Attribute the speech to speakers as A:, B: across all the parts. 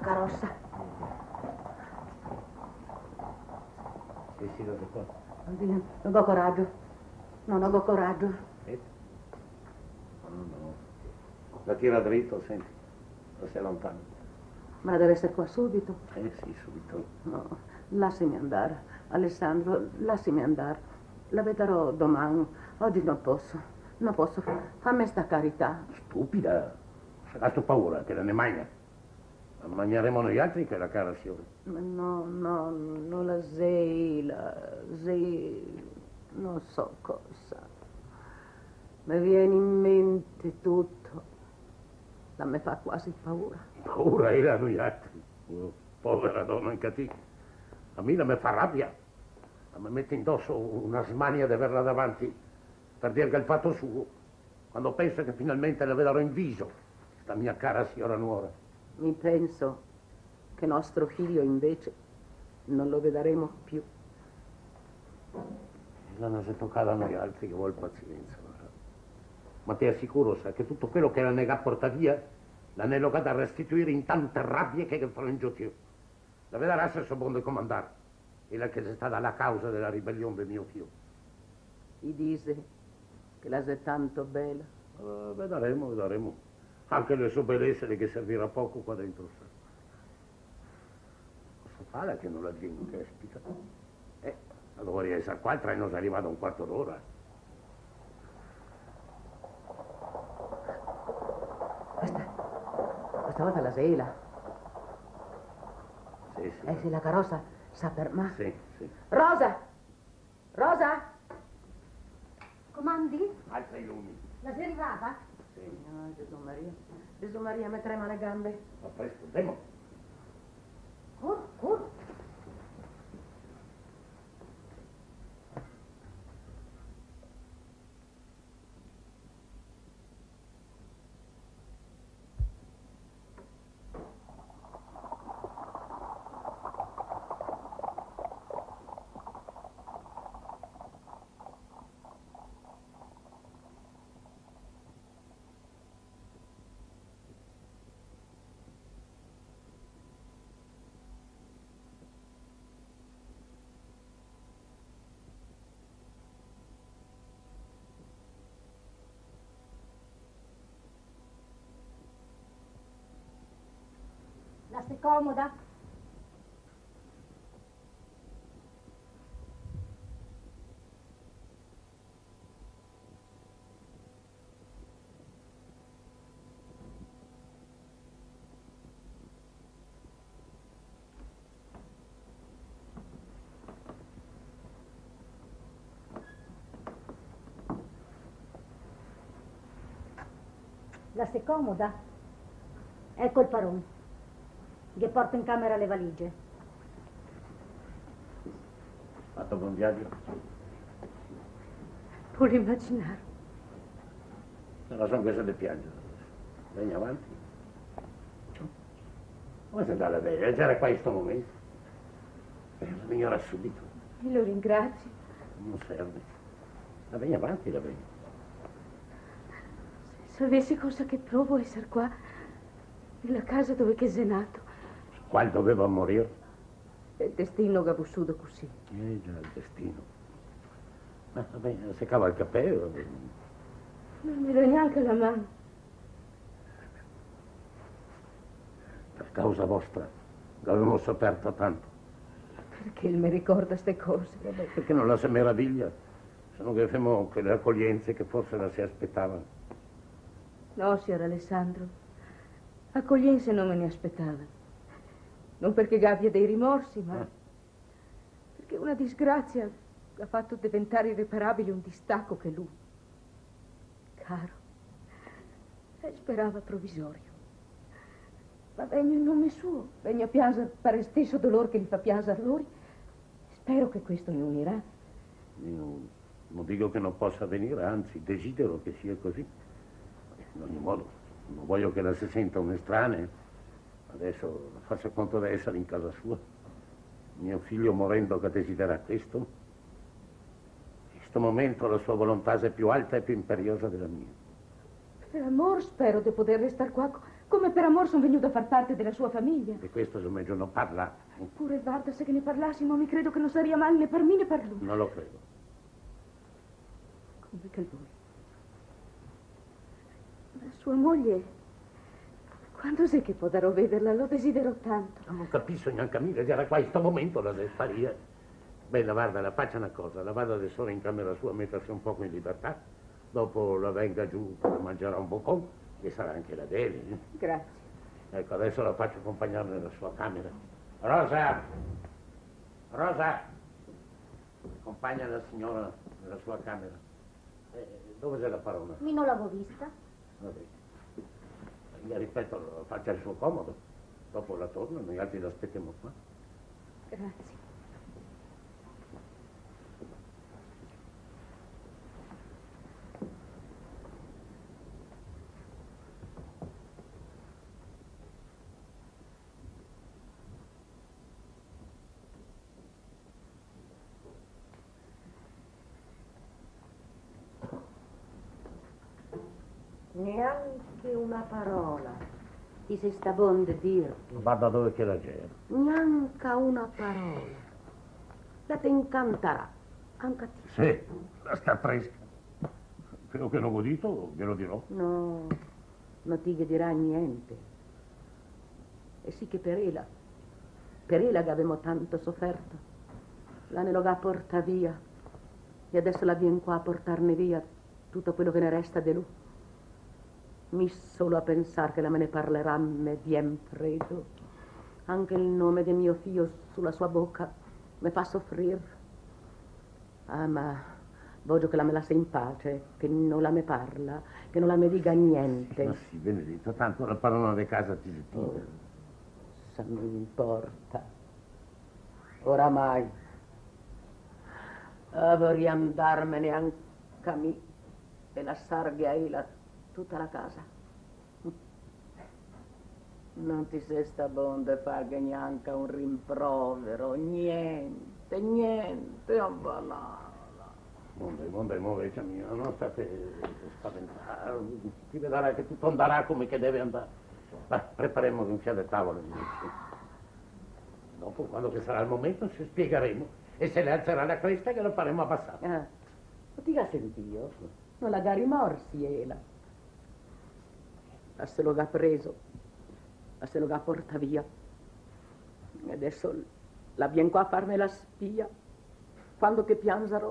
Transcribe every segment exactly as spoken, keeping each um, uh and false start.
A: carrozza.
B: Sì, sì, lo so qua.
A: Oddio, non ho coraggio. Non ho coraggio.
B: Eh? No, no. La tira dritto, senti. Non si allontana.
A: Ma deve essere qua subito.
B: Eh sì, subito.
A: No, lasciami andare. Alessandro, lasciami andare. La vedrò domani. Oggi non posso. Non posso. Fammi sta carità.
B: Stupida. Sarà sto paura che la ne mangia. La mangeremo noi altri che la cara signora.
A: Ma no, no, non la sei, la sei, non so cosa. Mi viene in mente tutto. La me fa quasi paura.
B: Paura era noi altri. Oh, povera donna incatica. A me la me fa rabbia. Ma mi mette indosso una smania di averla davanti per dire che è il fatto suo. Quando penso che finalmente la vedrò in viso, sta mia cara signora nuora.
A: Mi penso che nostro figlio invece non lo vedremo più.
B: Non si è toccata a noi altri che vuol pazienza. Ma ti assicuro, sa, che tutto quello che la nega porta via, la ne logata a restituire in tante rabbie che frangio più. La vedrà se so buono di comandare. E la che è stata la causa della ribellione del mio figlio.
A: I dice che la sei tanto bella.
B: Uh, vedremo, vedremo. Anche le sue bellezze che servirà poco qua dentro. Cosa fa che non la dico che aspetta? Eh, allora essere qua, il treno è arrivato un quarto d'ora.
A: Questa, questa volta la sela.
B: Sì, sì.
A: Eh sì, la carrozza sa per me.
B: Sì, sì.
A: Rosa! Rosa! Comandi?
B: Alza i lumi.
A: La sei arrivata?
B: Sì.
A: No, Gesù Maria. Gesù Maria, mi trema le gambe.
B: Ma presto, andiamo.
A: Cur, cur.
C: La stai comoda? La stai comoda? Ecco il parone. Che porto in camera le valigie.
B: Fatto buon viaggio.
A: Puoi immaginare.
B: Non sono queste le piange. Vieni avanti. Come sei andata bene? C'era qua in questo momento. Eh, la signora subito.
A: E lo ringrazio.
B: Non serve. La vieni avanti, la vieni.
A: Se sapessi cosa che provo a essere qua, nella casa dove che sei nato.
B: Qual doveva morire?
A: È il destino che ha vissuto così.
B: Eh già, il destino. Ma vabbè, se cava il cappello.
A: Non mi dà neanche la mano.
B: Per causa vostra l'avevamo sofferto tanto.
A: Perché mi ricorda queste cose?
B: Vabbè, perché non la si meraviglia? Se non che femo quelle accoglienze che forse la si aspettavano.
A: No, signor Alessandro. Accoglienze non me ne aspettava. Non perché abbia dei rimorsi, ma
B: Ah.
A: perché una disgrazia ha fatto diventare irreparabile un distacco che lui, caro, e sperava provvisorio. Ma vengo in nome suo, vengo a piangere per il stesso dolore che gli fa piangere loro. Spero che questo mi unirà.
B: Io non dico che non possa avvenire, anzi desidero che sia così. In ogni modo, non voglio che la si senta un'estranea. Adesso faccia conto di essere in casa sua. Mio figlio morendo che desidera questo. In questo momento la sua volontà è più alta e più imperiosa della mia.
A: Per amor spero di poter restare qua Come per amor sono venuto a far parte della sua famiglia.
B: Di questo sono meglio non parlare.
A: Eppure, guarda, se che ne parlassimo, mi credo che non sarebbe male né per me né per lui.
B: Non lo credo.
A: Come che lui? La sua moglie... Quando sei che potrò vederla? Lo desidero tanto.
B: Non capisco neanche a me, era qua in questo momento la deve sparire. Bella, guarda, la faccia una cosa, la vado adesso in camera sua a mettersi un poco in libertà. Dopo la venga giù, mangerà un po' e sarà anche la deve. Eh?
A: Grazie.
B: Ecco, adesso la faccio accompagnare nella sua camera. Rosa! Rosa! Accompagna la signora nella sua camera. Eh, dove c'è la parola?
C: Mi non l'avevo vista.
B: Vabbè. Mi ripeto, faccia il suo comodo. Dopo la torna, noi altri l'aspettiamo qua.
A: Grazie.
D: Neanche una parola. Ti sei sta buon di dirti.
B: Guarda dove che la c'era.
D: Neanche una parola. La ti incanterà. Anche a te.
B: Sì, la sta fresca. Quello che non ho udito, glielo dirò.
D: No, non ti dirà niente. E sì che per ella, per ella che abbiamo tanto sofferto, la ne lo va a portare via. E adesso la viene qua a portarne via tutto quello che ne resta di lui. Mi solo a pensare che la me ne parlerà me vien freddo. Anche il nome del mio figlio sulla sua bocca mi fa soffrire. Ah, ma voglio che la me lascia in pace, che non la me parla, che non la me dica niente.
B: Ma sì, Benedetto, tanto la parola di casa ti ritira.
D: Oh, se non importa. Oramai. Ah, vorrei andarmene anche a me e lasciargli a ella tutta la casa. Non ti sei sta buon di fargli neanche un rimprovero, niente, niente, oh, voilà.
B: Monde, monde, muovete mia, non state spaventare, ti vedrà che tutto andrà come che deve andare. Ma prepareremo un fiato a tavola. Dopo, quando che sarà il momento, ci spiegheremo e se le alzerà la cresta che lo faremo abbassare.
D: Ah, non ti ha sentito? Non la dà rimorsi, ela. Ma se lo ha preso, ma se lo ha portato via. E adesso la viene qua a farmi la spia. Quando che piangerò.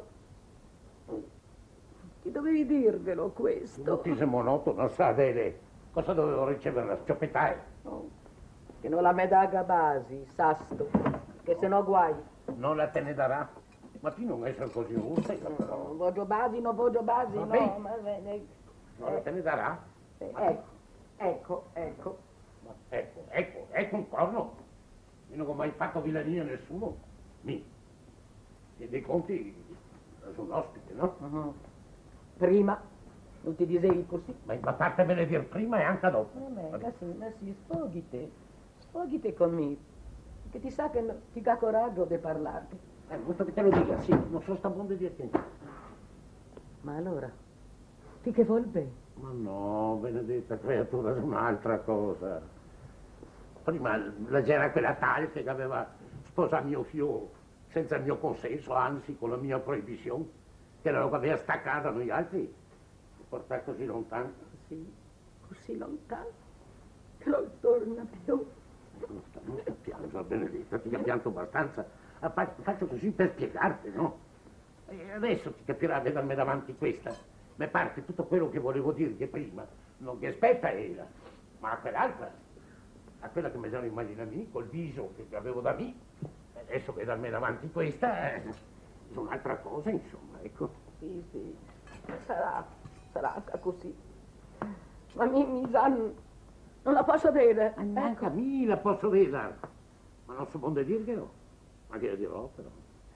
D: Ti dovevi dirvelo questo.
B: Tu sei monotono, sa, Adele. Cosa dovevo ricevere la scioppettare?
D: Oh, che non la me daga basi, sasto, che se no guai.
B: Non la te ne darà? Ma tu non essere così rustica, però.
D: Non voglio basi, non voglio basi,
B: Vabbè.
D: no. Ma, eh,
B: Non la te ne darà?
D: eh, ecco, ecco, ecco.
B: Ma ecco, ecco, ecco un corno. Io non ho mai fatto villania a nessuno. Mi. E dei conti sono ospite, no?
D: Uh-huh. Prima non ti dicevi così?
B: Ma ma fattemene dire prima e anche dopo.
D: Vabbè, ma sì, ma sì, sfoghite, sfoghite con me, che ti sa che no- ti dà coraggio di parlarti.
B: Eh, gusto che te lo dica, sì, non sono sta buon di dirti.
D: Ma allora, ti che vuol bene?
B: Ma no, benedetta creatura, è un'altra cosa. Prima la c'era quella tale che aveva sposato mio figlio senza il mio consenso, anzi con la mia proibizione, che era lo che aveva staccato a noi altri, portare così lontano.
D: Sì, così lontano, che non torna più.
B: Non sta, non sta piangere, benedetta, ti ha pianto abbastanza. Ah, fa- Faccio così per spiegarti, no? E adesso ti capirà vedermi davanti questa. Mi pare che tutto quello che volevo dirti prima non ti aspetta era, ma a quell'altra, a quella che mi sono immaginato io, col viso che avevo da me. Adesso vedermi davanti questa è un'altra cosa, insomma, ecco.
D: Sì, sì, sarà, sarà anche così. Ma mi, mi sa, non la posso vedere.
B: Anche a me la posso vedere, ma non so buon dirglielo. Ma che lo dirò, però.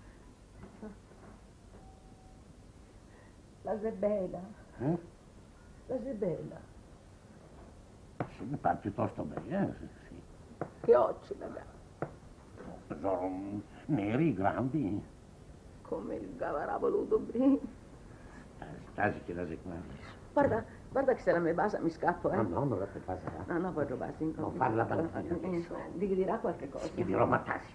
D: La Zebela,
B: Eh?
D: la Zebela,
B: Sì, mi pare piuttosto bene, eh, sì, sì.
D: che occhi la dà,
B: Sono neri, grandi.
D: come il gavarà voluto bene.
B: Stasi che la sequenza.
D: Guarda, Guarda che se la me basa mi scappo, eh.
B: No, no, non la puoi passare.
D: No, no, voglio basi in
B: Non fare la banchina adesso.
D: Gli dirà qualche cosa.
B: Gli dirò Matassi.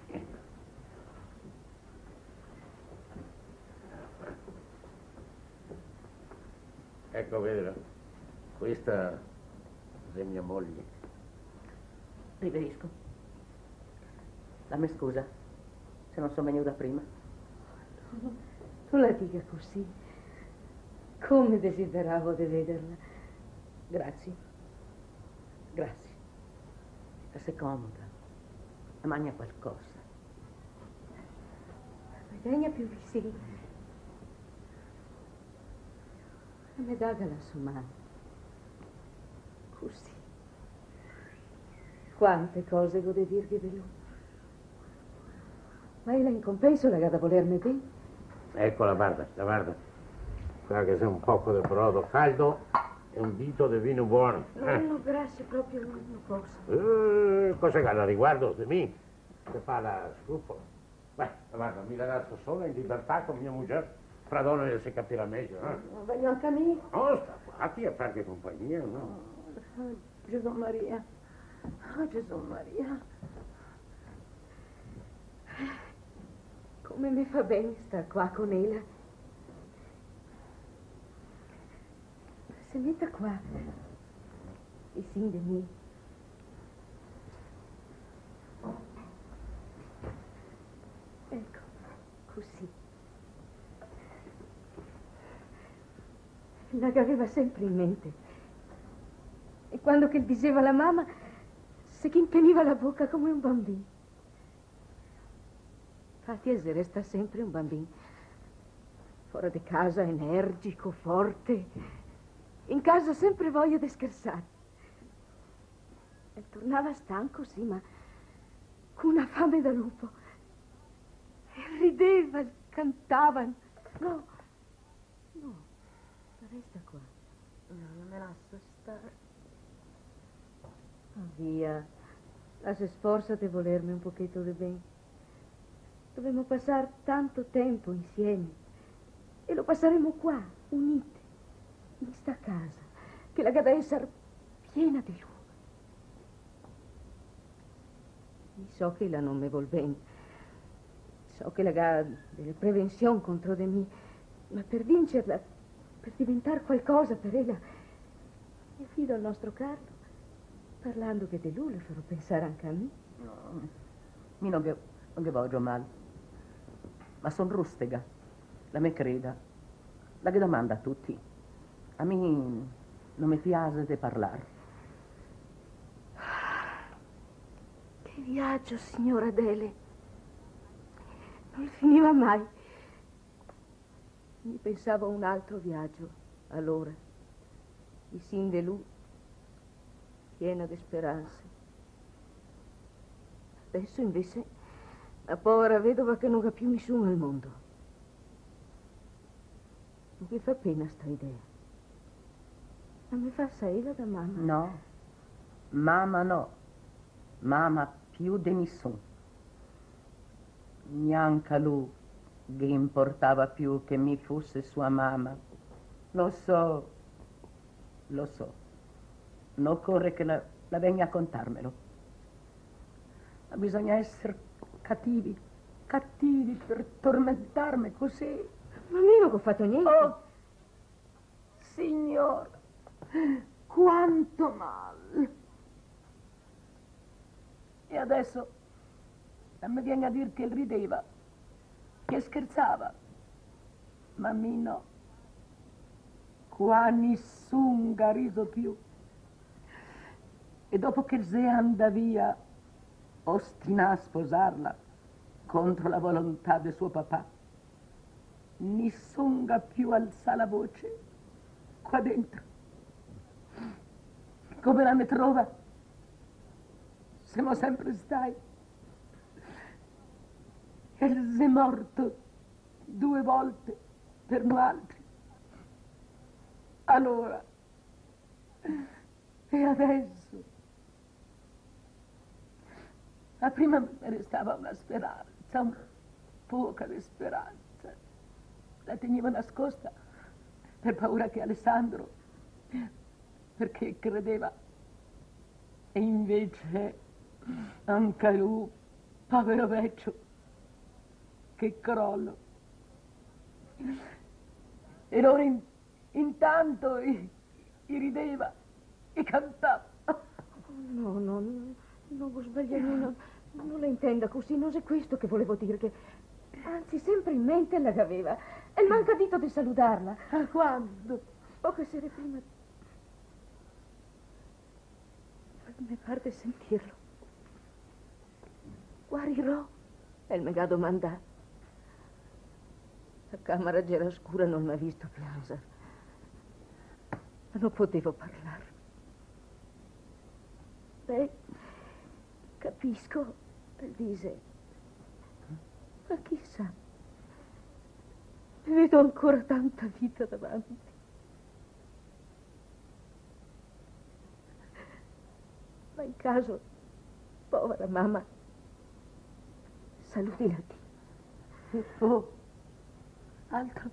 B: Ecco, vedela. Questa è mia moglie.
D: Riverisco. Dammi scusa se non sono venuta prima.
A: Non la dica così. Come desideravo di vederla.
D: Grazie. Grazie. E sei comoda. E mangia qualcosa.
A: Venga più vicino. E mi dà la sua mano. Così. Quante cose vuoi dirgli di lui. Ma ella in compenso la da volermi bene.
B: Eccola, guarda, guarda. Guarda che c'è un poco di brodo caldo e un dito di vino buono.
A: No,
B: Eh.
A: no, grazie, proprio non posso.
B: Eh, cosa che alla riguardo di me? Che fa la scrupolo. Beh, guarda, mi ragazzo sola in libertà con mia moglie. Fra donne si capirà meglio, eh?
D: Voglio anche a me.
B: Oh, sta qua a farti compagnia, no?
D: Oh, Gesù Maria. Oh, Gesù Maria.
A: Come mi fa bene star qua con ella. Si metta qua. Vicino di me. Ecco, così. La aveva sempre in mente. E quando che diceva la mamma, si impeniva la bocca come un bambino. Infatti Ese resta sempre un bambino. Fuori di casa energico, forte. In casa sempre voglia di scherzare. E tornava stanco, sì, ma con una fame da lupo. E rideva, cantava. No, no, resta qua.
D: No, non me lascio stare.
A: Oh, via, la si sforza di volermi un pochetto di bene. Dobbiamo passare tanto tempo insieme e lo passeremo qua, unite, in sta casa, che la deve essere piena di lui. Io so che la non mi vuol bene, so che la ha delle prevenzioni contro di me, ma per vincerla, per diventare qualcosa per ella, mi fido al nostro Carlo, parlando che di lui le farò pensare anche a me.
D: No, io non che, non che voglio male. Ma sono rustega, la me creda, la che domanda a tutti. A me non mi piace di parlare.
A: Che viaggio, signora Adele. Non finiva mai. Mi pensavo a un altro viaggio, allora. Vicino di lui, piena di speranze. Adesso invece la povera vedova che non ha più nessuno al mondo. Non mi fa pena sta idea. Ma mi fa assai la da mamma.
D: No, mamma no, mamma più di nessuno. Neanche a lui che importava più che mi fosse sua mamma. Lo so, lo so. Non occorre che la, la venga a contarmelo. Ma bisogna essere cattivi, cattivi per tormentarmi così.
A: Ma io non ho fatto niente.
D: Oh, signora, quanto male. E adesso mi viene a dire che rideva, che scherzava. Ma a me no. Qua nessun ha riso più. E dopo che Zé anda via, ostina a sposarla contro la volontà del suo papà, nessun ha più alza la voce qua dentro. Come la mi trova? Siamo sempre stai. E Zé morto due volte per noi altri. Allora, e adesso? Ma prima mi restava una speranza, un poca di speranza. La tenevo nascosta per paura che Alessandro perché credeva. E invece anche lui, povero vecchio, che crollo. E loro in, intanto i, i rideva e cantava.
A: No, no, no, non vuoi sbagliare, non, non la intenda così, non è questo che volevo dire, che anzi sempre in mente la aveva e mi ha capito di salutarla.
D: A quando?
A: Poche sere prima. Mi pare di sentirlo. Guarirò, e mi ha domandato. La camera c'era scura, non mi ha visto piangere. Ma non potevo parlare. Beh, capisco, dice. Ma chissà, vedo ancora tanta vita davanti. Ma in caso, povera mamma, saluti la Dio.
D: Oh, altro?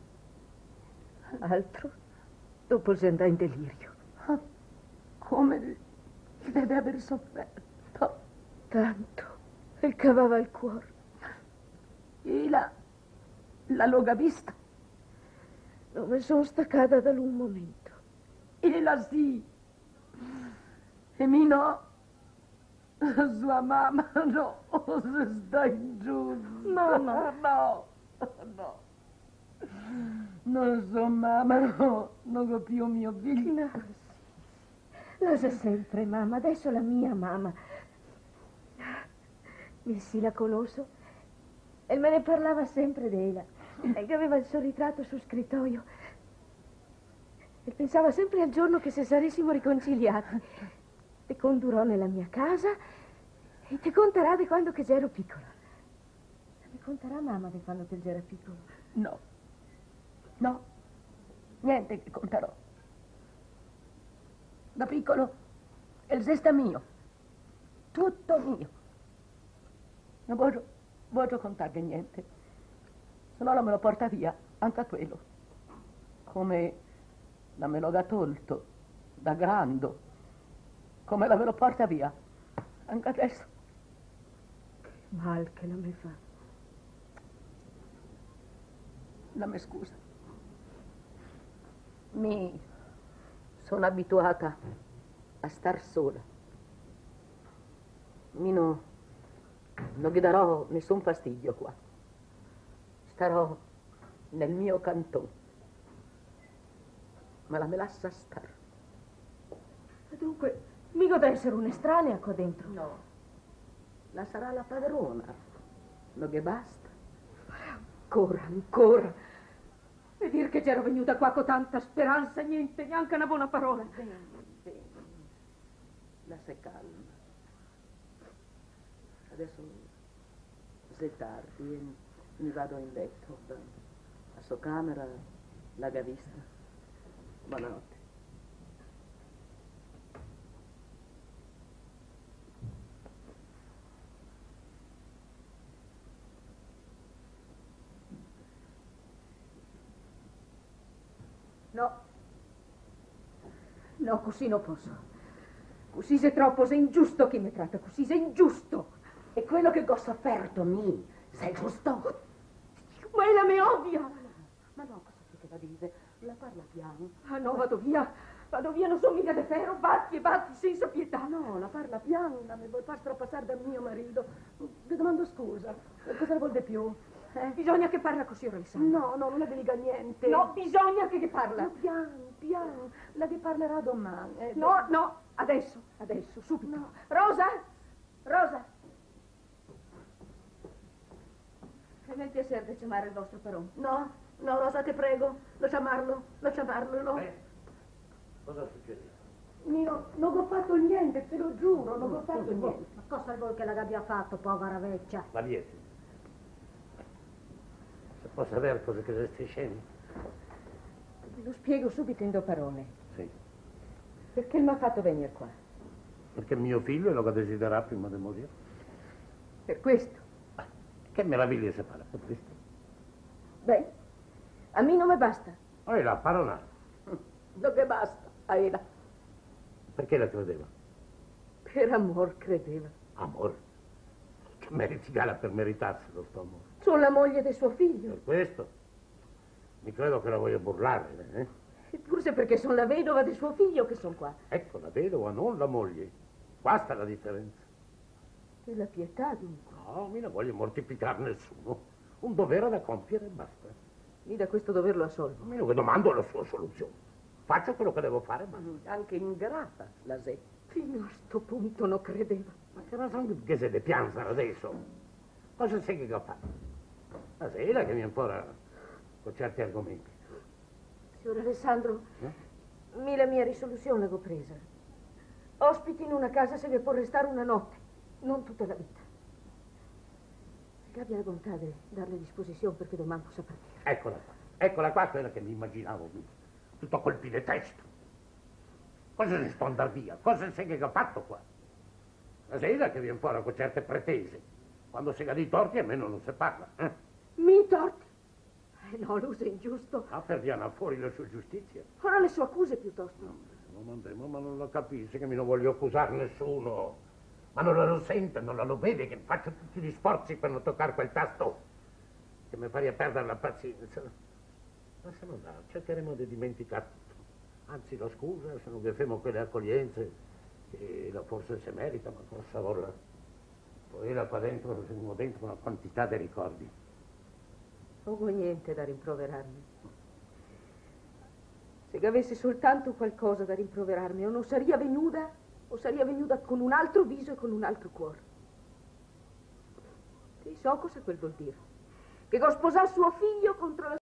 A: Altro? Dopo si andrà in delirio.
D: Ah, come deve aver sofferto.
A: Tanto, e cavava il cuore.
D: E la, la loga vista?
A: Non mi sono staccata da un momento.
D: E la sì. E mi no. Sua mamma no, se sta in giù.
A: Mamma.
D: No, no. Non so mamma, no. Non ho più mio figlio.
A: No, sì. Lo sa sempre, mamma. Adesso la mia mamma. Io sì, la conosco. E me ne parlava sempre di lei. E che aveva il suo ritratto sul scrittoio. E pensava sempre al giorno che se saressimo riconciliati. Ti condurrò nella mia casa e ti conterà di quando che ero piccola. Mi conterà mamma di quando che ero piccolo?
D: No, no, niente che conterò. Da piccolo il zesta mio, tutto mio. Non voglio, voglio contare niente, se no la me lo porta via, anche quello. Come la me lo ha tolto da grande. Come la me lo porta via, anche adesso.
A: Che mal che la me fa.
D: La me scusa. Mi sono abituata a star sola. Mi no, non gli darò nessun fastidio qua. Starò nel mio cantone. Ma la me lascia stare.
A: E dunque, mica da essere un'estranea qua dentro.
D: No, la sarà la padrona. Non che basta.
A: Ancora, ancora. E dire che c'ero venuta qua con tanta speranza, niente, neanche una buona parola.
D: Bene, bene. La se calma. Adesso è tardi e mi vado in letto. La sua camera l'ha già vista. Buonanotte.
A: No. No, così non posso. Così sei troppo, sei ingiusto chi mi tratta, così sei ingiusto.
D: E quello che ho sofferto, mi, sei giusto?
A: Ma è la mia ovvia.
D: Ma no, cosa ti che va dire? La parla piano.
A: Ah no, vado via. Vado via, non sono mica di ferro, batti e batti senza pietà.
D: No, la parla piano, mi vuol far strapassare da mio marito. Ti domando scusa, cosa ne vuol di più?
A: Eh? Bisogna che parla così, Alessandro.
D: No, no, non le dica niente.
A: No, bisogna che, che parla.
D: No, piano, piano, la che parlerà domani. Eh,
A: No, no, adesso, adesso, subito.
D: No.
A: Rosa, Rosa. Fammi il piacere di chiamare il vostro padrone.
D: No, no, Rosa, ti prego, lo chiamarlo, lo chiamarlo, no.
B: Eh, cosa succede?
D: Io non ho fatto niente, te lo giuro, non ho fatto niente.
C: Ma cosa vuoi che la abbia fatto, povera vecchia?
B: La liete. Se posso sapere cosa che stai dicendo?
A: Lo spiego subito in due parole.
B: Sì.
A: Perché mi ha fatto venire qua?
B: Perché mio figlio lo desidera prima di morire.
A: Per questo.
B: Che meraviglia se parla per questo.
A: Beh, a me non mi basta.
B: Oh, la parola.
D: Non che basta, Aela.
B: Perché la credeva?
A: Per amor credeva.
B: Amore? Che meriti gala per meritarselo, sto amore.
A: Sono la moglie di suo figlio.
B: Per questo? Mi credo che la voglio burlare, eh?
A: E forse perché sono la vedova di suo figlio che sono qua.
B: Ecco, la vedova, non la moglie. Qua sta la differenza.
A: E la pietà, dunque.
B: No, mi non voglio mortificare nessuno. Un dovere da compiere e basta.
A: Mi da questo doverlo assolvo.
B: Almeno che domando la sua soluzione. Faccio quello che devo fare, ma...
D: Anche ingrata, la sei.
A: Fino a sto punto non credeva.
B: Ma che ragione che se ne pianzano adesso? Cosa sei che ho fatto? La sera che viene fuori con certi argomenti.
A: Signor Alessandro,
B: Eh?
A: mi la mia risoluzione l'avevo presa. Ospiti in una casa se ne può restare una notte, non tutta la vita. Che abbia la bontà di darle disposizione perché domani possa partire.
B: Eccola qua, eccola qua quella che mi immaginavo, tutto colpi di testa. Cosa ne sto andare via? Cosa sei che ho fatto qua? La sera che viene fuori con certe pretese. Quando si ha di torti almeno non si parla. Eh?
A: Mi torti? Eh no, l'uso è ingiusto.
B: Ah, perdiamo fuori la sua giustizia.
A: Ora le sue accuse piuttosto.
B: No, ma, ma, ma non lo capisce che mi non voglio accusare nessuno. Ma non lo sente, non lo vede che faccio tutti gli sforzi per non toccare quel tasto che mi faria perdere la pazienza. Ma se non va, cercheremo di dimenticare tutto. Anzi, lo scusa se non facciamo quelle accoglienze che la forse si merita, ma cosa vorrà. Poi là qua dentro, siamo dentro una quantità di ricordi.
A: Non ho niente da rimproverarmi. Se avessi soltanto qualcosa da rimproverarmi, o non saria venuta, o saria venuta con un altro viso e con un altro cuore. Ti so cosa quel vuol dire. Che ho sposato suo figlio contro la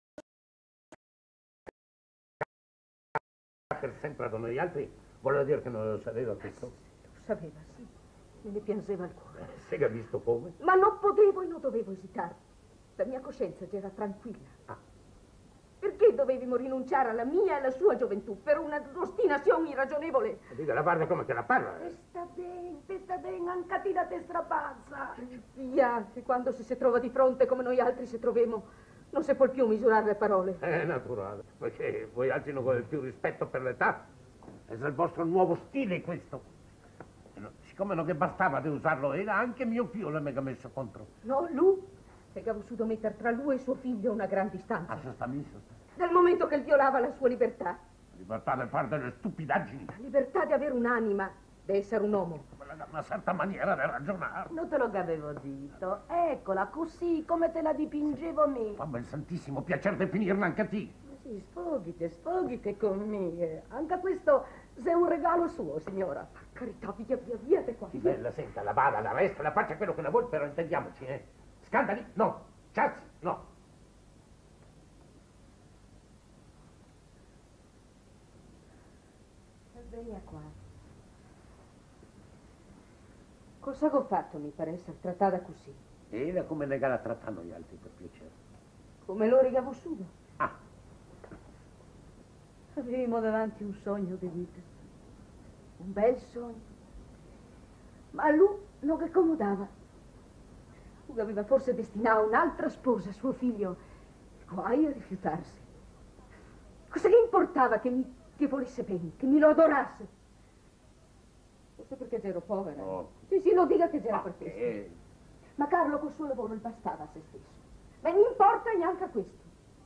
B: Per sempre da noi altri, voleva dire che non lo sapeva questo.
A: Lo sapeva, sì. Me ne piangeva il cuore.
B: Eh, se che ha visto come?
A: Ma non potevo e non dovevo esitare. La mia coscienza già era tranquilla.
B: Ah.
A: Perché dovevamo rinunciare alla mia e alla sua gioventù per una ostinazione irragionevole?
B: Dica, la guarda come che la parla.
C: Te sta bene, te sta bene, anche ti da te strapazza.
A: Via, che quando si, si trova di fronte come noi altri si troviamo, non si può più misurare le parole.
B: È naturale, perché voi altri non avete più rispetto per l'età. È il vostro nuovo stile questo. E no, siccome non che bastava di usarlo, era anche mio figlio che mi ha messo contro.
A: No, lui, che avevo voluto mettere tra lui e suo figlio una gran distanza.
B: Ah, se sta misto.
A: Dal momento che violava la sua libertà.
B: Libertà di fare delle stupidaggini.
A: La libertà di avere un'anima, di essere un uomo.
B: Una certa maniera di ragionare.
C: Non te lo avevo detto. Eccola, così come te la dipingevo me.
B: Fammi il santissimo piacere di finirla anche a te.
C: Sì, sfoghite, sfoghite con me. Anche questo è un regalo suo, signora.
A: Per carità, via, via, via, te qua.
B: Sì, bella, senta, la bada, la resta, la faccia quello che la vuol, però intendiamoci, eh. Scandali? No. Ciazzi? No.
A: Vieni qua. Cosa ho fatto, mi per essere trattata così?
B: E da come negare a trattare gli altri, per piacere.
A: Come lo rigavo sudo.
B: Ah.
A: Avevamo davanti un sogno di vita. Un bel sogno. Ma a lui non che accomodava. Lui aveva forse destinato un'altra sposa, suo figlio. Guai a rifiutarsi. Cosa che importava che mi che volesse bene, che mi lo adorasse? Forse perché ero povera.
B: No.
A: Sì, sì, lo dica che c'era
B: Ah,
A: per questo.
B: eh.
A: Ma Carlo col suo lavoro gli bastava a se stesso. Ma non importa neanche a questo.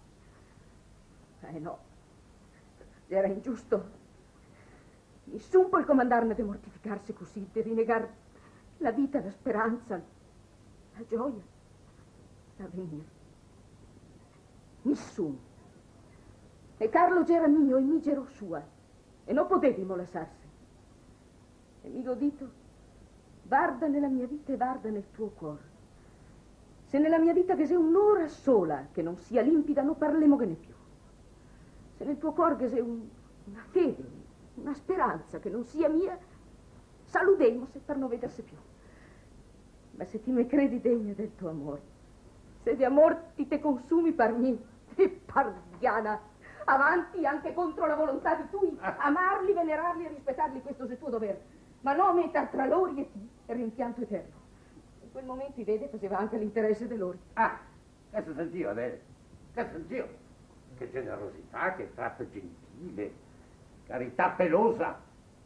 A: Eh no, era ingiusto. Nessun può comandarne di mortificarsi così, di rinnegare la vita, la speranza, la gioia, l'avvenire. Nessuno. E Carlo c'era mio e mi c'ero sua. E non potevamo lasciarsi. E mi l'ho detto, guarda nella mia vita e guarda nel tuo cuore. Se nella mia vita che sei un'ora sola, che non sia limpida, non parliamo che ne più. Se nel tuo cuore che sei un, una fede, una speranza che non sia mia, saludemo se per non vedersi più. Ma se ti mi credi degna del tuo amore, se di amor ti te consumi per me, e pardiana, avanti anche contro la volontà di tui, amarli, venerarli e rispettarli, questo è il tuo dovere, ma non mettere tra loro e ti il rimpianto eterno. In quel momento, vede, faceva anche l'interesse di loro.
B: Ah, questo sentio, Adele. Questo sentio. Che generosità, che tratto gentile, carità pelosa.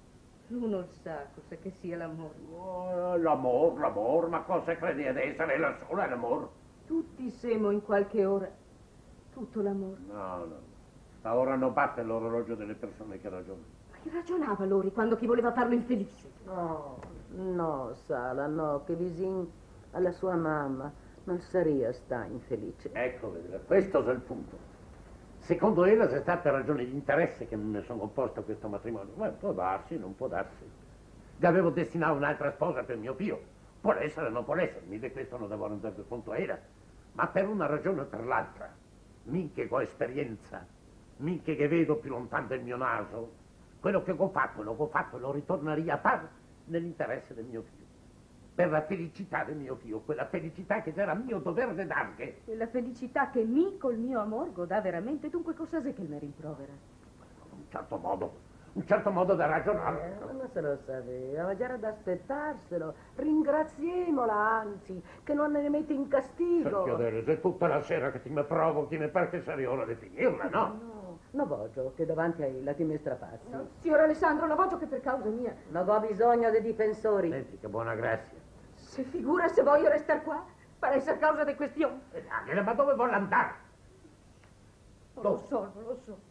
A: Lui non sa cosa che sia l'amore.
B: Oh, l'amor, l'amor, ma cosa credi ad essere la sola l'amor?
A: Tutti semo in qualche ora. Tutto l'amore.
B: No, no. A ora non batte l'orologio delle persone che ragionano.
A: Ma chi ragionava Lori quando chi voleva farlo infelice?
D: No, no, Sala, no, che vicino alla sua mamma non sarebbe sta infelice.
B: Ecco, vedete, questo è il punto. Secondo ella se sta per ragioni di interesse che mi sono opposto a questo matrimonio. Ma può darsi, non può darsi. Gli avevo destinato un'altra sposa per mio figlio. Può essere, non può essere, mica questo non devo rendere conto a ella. Ma per una ragione o per l'altra, minchia che ho esperienza, minchia che vedo più lontano del mio naso, quello che ho fatto, lo che ho fatto, lo ritorneria a fare nell'interesse del mio figlio. Per la felicità del mio figlio, quella felicità che era mio dovere darghe.
A: Quella felicità che mi col mio amor godà veramente, dunque cosa sei che me rimprovera?
B: Un certo modo, un certo modo da ragionare.
D: Eh, non se lo sapeva, ma già era da aspettarselo. Ringraziamola, anzi, che non ne mette in castigo.
B: Senti, se tutta la sera che ti mi provochi, mi pare che sarebbe ora di finirla, no?
D: No, non voglio che davanti ai la ti mi strapazzi.
A: No, signor Alessandro, la voglio che per causa mia.
D: Non ho bisogno dei difensori.
B: Senti, che buona grazia.
A: Se figura se voglio restare qua, per essere causa di questione.
B: E Daniele, ma dove vuole andare?
A: Non lo so, non lo so.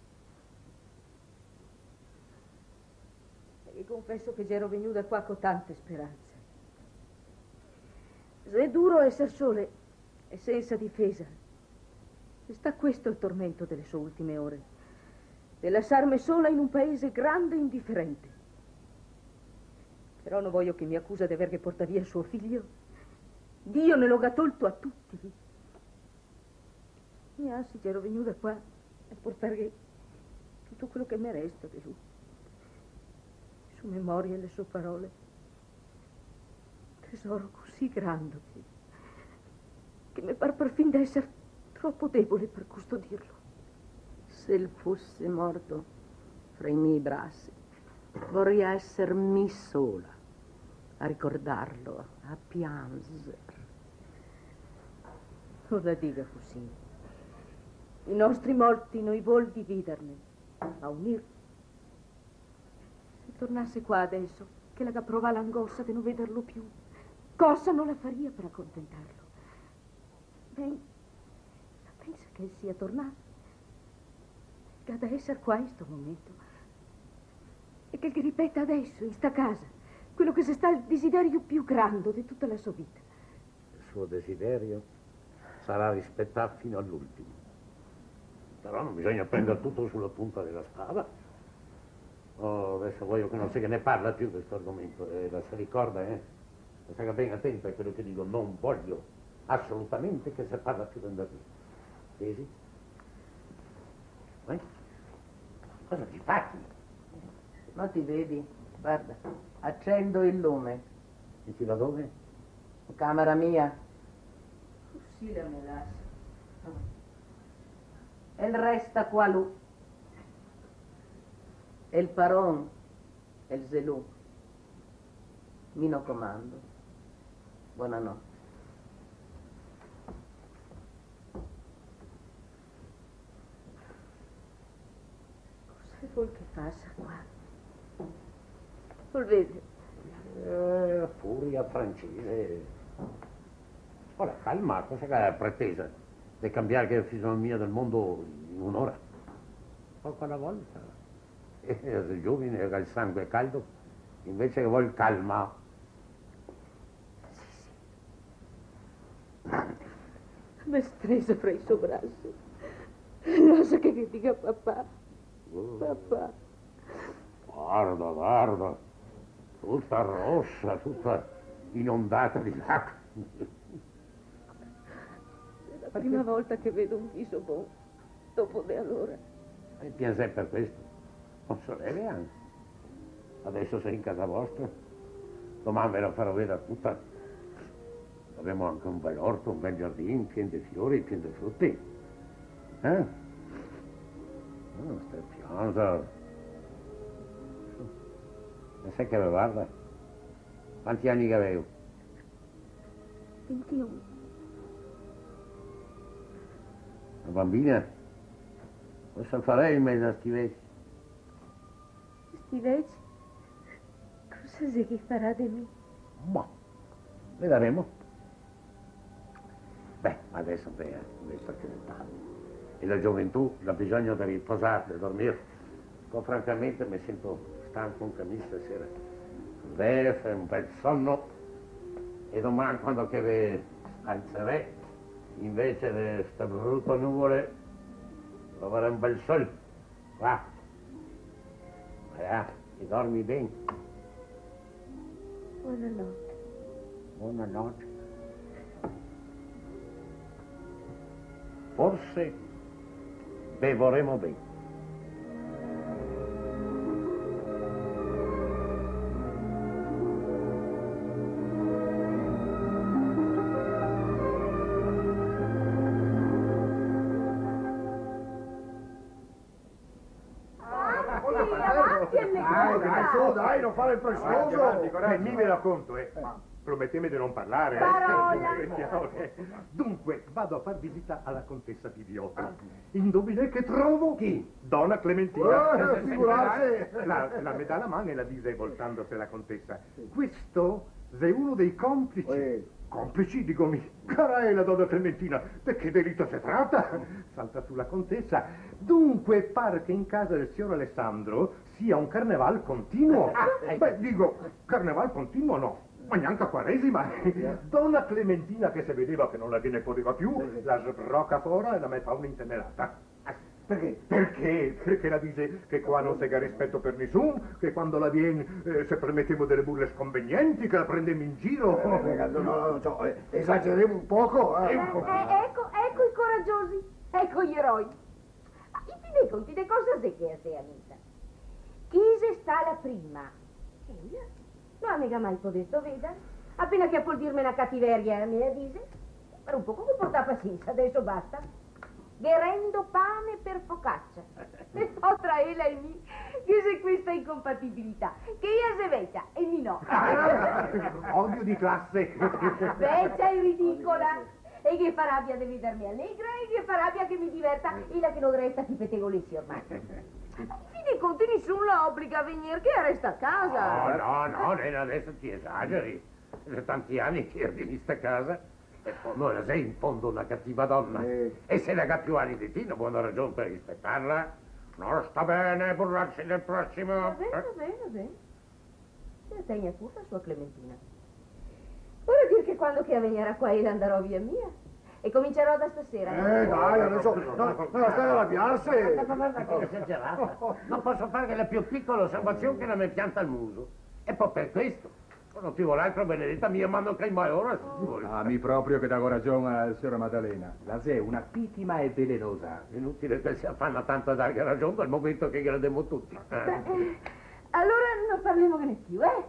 A: E confesso che ero venuta qua con tante speranze. Se è duro essere sole e senza difesa, e sta questo il tormento delle sue ultime ore, di lasciarmi sola in un paese grande e indifferente. Però non voglio che mi accusa di aver che porta via suo figlio. Dio ne l'ho tolto a tutti. E anzi, ero venuta qua a portare tutto quello che mi resta di lui. Le sue memorie e le sue parole. Tesoro così grande che, che mi par perfino di essere troppo debole per custodirlo.
D: Se il fosse morto fra i miei bracci, vorrei essermi sola a ricordarlo, a piangere.
A: Non la dica così. I nostri morti noi vuol dividerne, a unirli. Se tornasse qua adesso, che la prova l'angoscia di non vederlo più, cosa non la faria per accontentarlo? Ben, pensa che sia tornato, che ha da essere qua in sto momento, e che ripeta adesso, in sta casa, quello che se sta il desiderio più grande di tutta la sua vita.
B: Il suo desiderio sarà rispettato fino all'ultimo. Però non bisogna prendere tutto sulla punta della spada. Oh, adesso voglio che non si che ne parla più di questo argomento. Eh, la si ricorda, eh? Stai ben attento a quello che dico. Non voglio assolutamente che si parla più di andare via. Vedi? Eh? Cosa ti fai?
D: Non ti vedi? Guarda, accendo il lume.
B: Dici da dove?
D: Camera mia.
A: Così la me lascia.
D: E il resta qua lu. E il paron e il zelù. Mino comando. Buonanotte.
A: Cosa vuol che faccia qua? Non vede?
B: Eh, furia francese. Ora, calma, cosa che hai pretesa? Di cambiare la fisionomia del mondo in un'ora? Poco alla volta. E il giovane che ha il sangue caldo, invece che vuol calma.
A: Sì, sì. Mi stresa fra i suoi bracci. Non so che dica papà.
B: Oh.
A: Papà.
B: Guarda, guarda, tutta rossa, tutta inondata di lacrime.
A: È la prima volta che vedo un viso buono, dopo di allora.
B: E pensa per questo. Non so lei anche. Adesso sei in casa vostra, domani ve la farò vedere tutta. Abbiamo anche un bel orto, un bel giardino, pieno di fiori, pieno di frutti. Eh? Non stai piangendo. E sai che mi guarda? Quanti anni che avevo?
A: ventuno.
B: Una bambina? Cosa farei in mezzo a sti vecchi?
A: Sti vecchi? Così che farà di me?
B: Ma, vedremo. Beh, adesso beh, visto che e la gioventù ha bisogno di riposare, di dormire. Poi francamente mi sento stanco un cammin stasera. Beh, fai un bel sonno e domani quando che vi alzerei, invece di queste brutte nuvole, troverò un bel sole. Va. Va, e dormi bene.
A: Buonanotte.
B: Buonanotte. Forse bevoremo bene.
E: Dai, non fare il prezioso!
F: E mi me la conto, eh. Ma promettemi di non parlare. eh.
G: Parola!
F: È chiaro che- Dunque, vado a far visita alla contessa di Viola. Indovine che trovo? Chi? Donna Clementina.
E: Eh, figurarsi!
F: La, la me dà la mano e la dice voltandosi alla contessa. Questo è uno dei complici.
E: Eh.
F: Complici, dicomi. Carai, la donna Clementina, di che delitto si tratta? Salta sulla contessa. Dunque, pare che in casa del signor Alessandro sia un carneval continuo. Beh, dico, carneval continuo no, ma neanche a quaresima. Donna Clementina, che se vedeva che non la gliene poteva più, la sbrocca fuori e la mette a un'intemerata.
E: Perché?
F: Perché? Perché la dice che qua non si ha rispetto per nessuno, che quando la viene eh, se permettevo delle burle sconvenienti, che la prendevo in giro.
E: Eh, no, no, no, no, eh, esageriamo un poco, eh.
G: Eh, eh, ecco, ecco i coraggiosi, ecco gli eroi. Ma in fin dei conti, di cosa sei che sei amica? Chi se sta la prima? Ella? Non ha mica mai potuto vedere. Appena che a può dirmi una cattiveria mi avvise. Per un poco che porta pazienza, adesso basta. Gherendo pane per focaccia. E poi tra ella e me, che se questa incompatibilità, che io se vecchia e mi no.
F: Odio di classe.
G: Vecchia e ridicola. E che fa rabbia di vedermi allegra e che fa rabbia che mi diverta e la che non resta ti pettegolessi ormai. In fin dei conti nessuno la obbliga a venire che resta a casa.
B: No, no, no, lei adesso ti esageri. Sono tanti anni che vieni in sta casa e poi non sei in fondo una cattiva donna.
E: Eh.
B: E se ne ha più anni di te, una buona ragione per rispettarla. Non sta bene burlarsi del prossimo.
G: Va bene, va bene, va bene. Se tenga curta sua Clementina. Vuol dire che quando che venirà qua io andrò via mia. E comincerò da stasera.
E: Eh, dai, adesso, no, no, stai a arrabbiarsi.
B: Ma guarda che esagerata. Non posso fare che la più piccola osservazione che la mi pianta al muso. E poi per questo, non ti vuole altro, benedetta mia, ma non che mai ora.
H: Ah, mi proprio che dà ragione al signora Maddalena. La Zè è una pittima e velenosa.
B: Inutile che si affanna tanto a dargli ragione dal momento che gliela tutti.
G: Beh, eh, allora non parliamo che ne più, eh?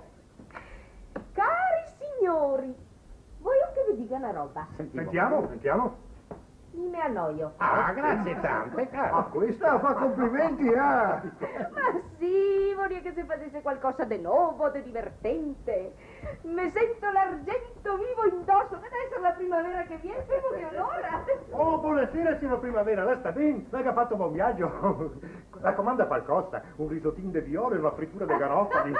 G: Cari signori, voglio che vi dica una roba.
F: Sentiamo, sentiamo.
G: Mi me annoio.
B: Ah, grazie tante,
E: Ma
B: caro.
E: questa fa complimenti, eh.
G: Ma sì, vorrei che si facesse qualcosa di nuovo, di divertente. Mi sento l'argento vivo indosso, deve essere la primavera che viene, primo che onora.
F: Oh, buonasera, signora Primavera, la sta bene? Lei che ha fatto un buon viaggio. Raccomanda qualcosa, un risottino di viole e una frittura di garofali.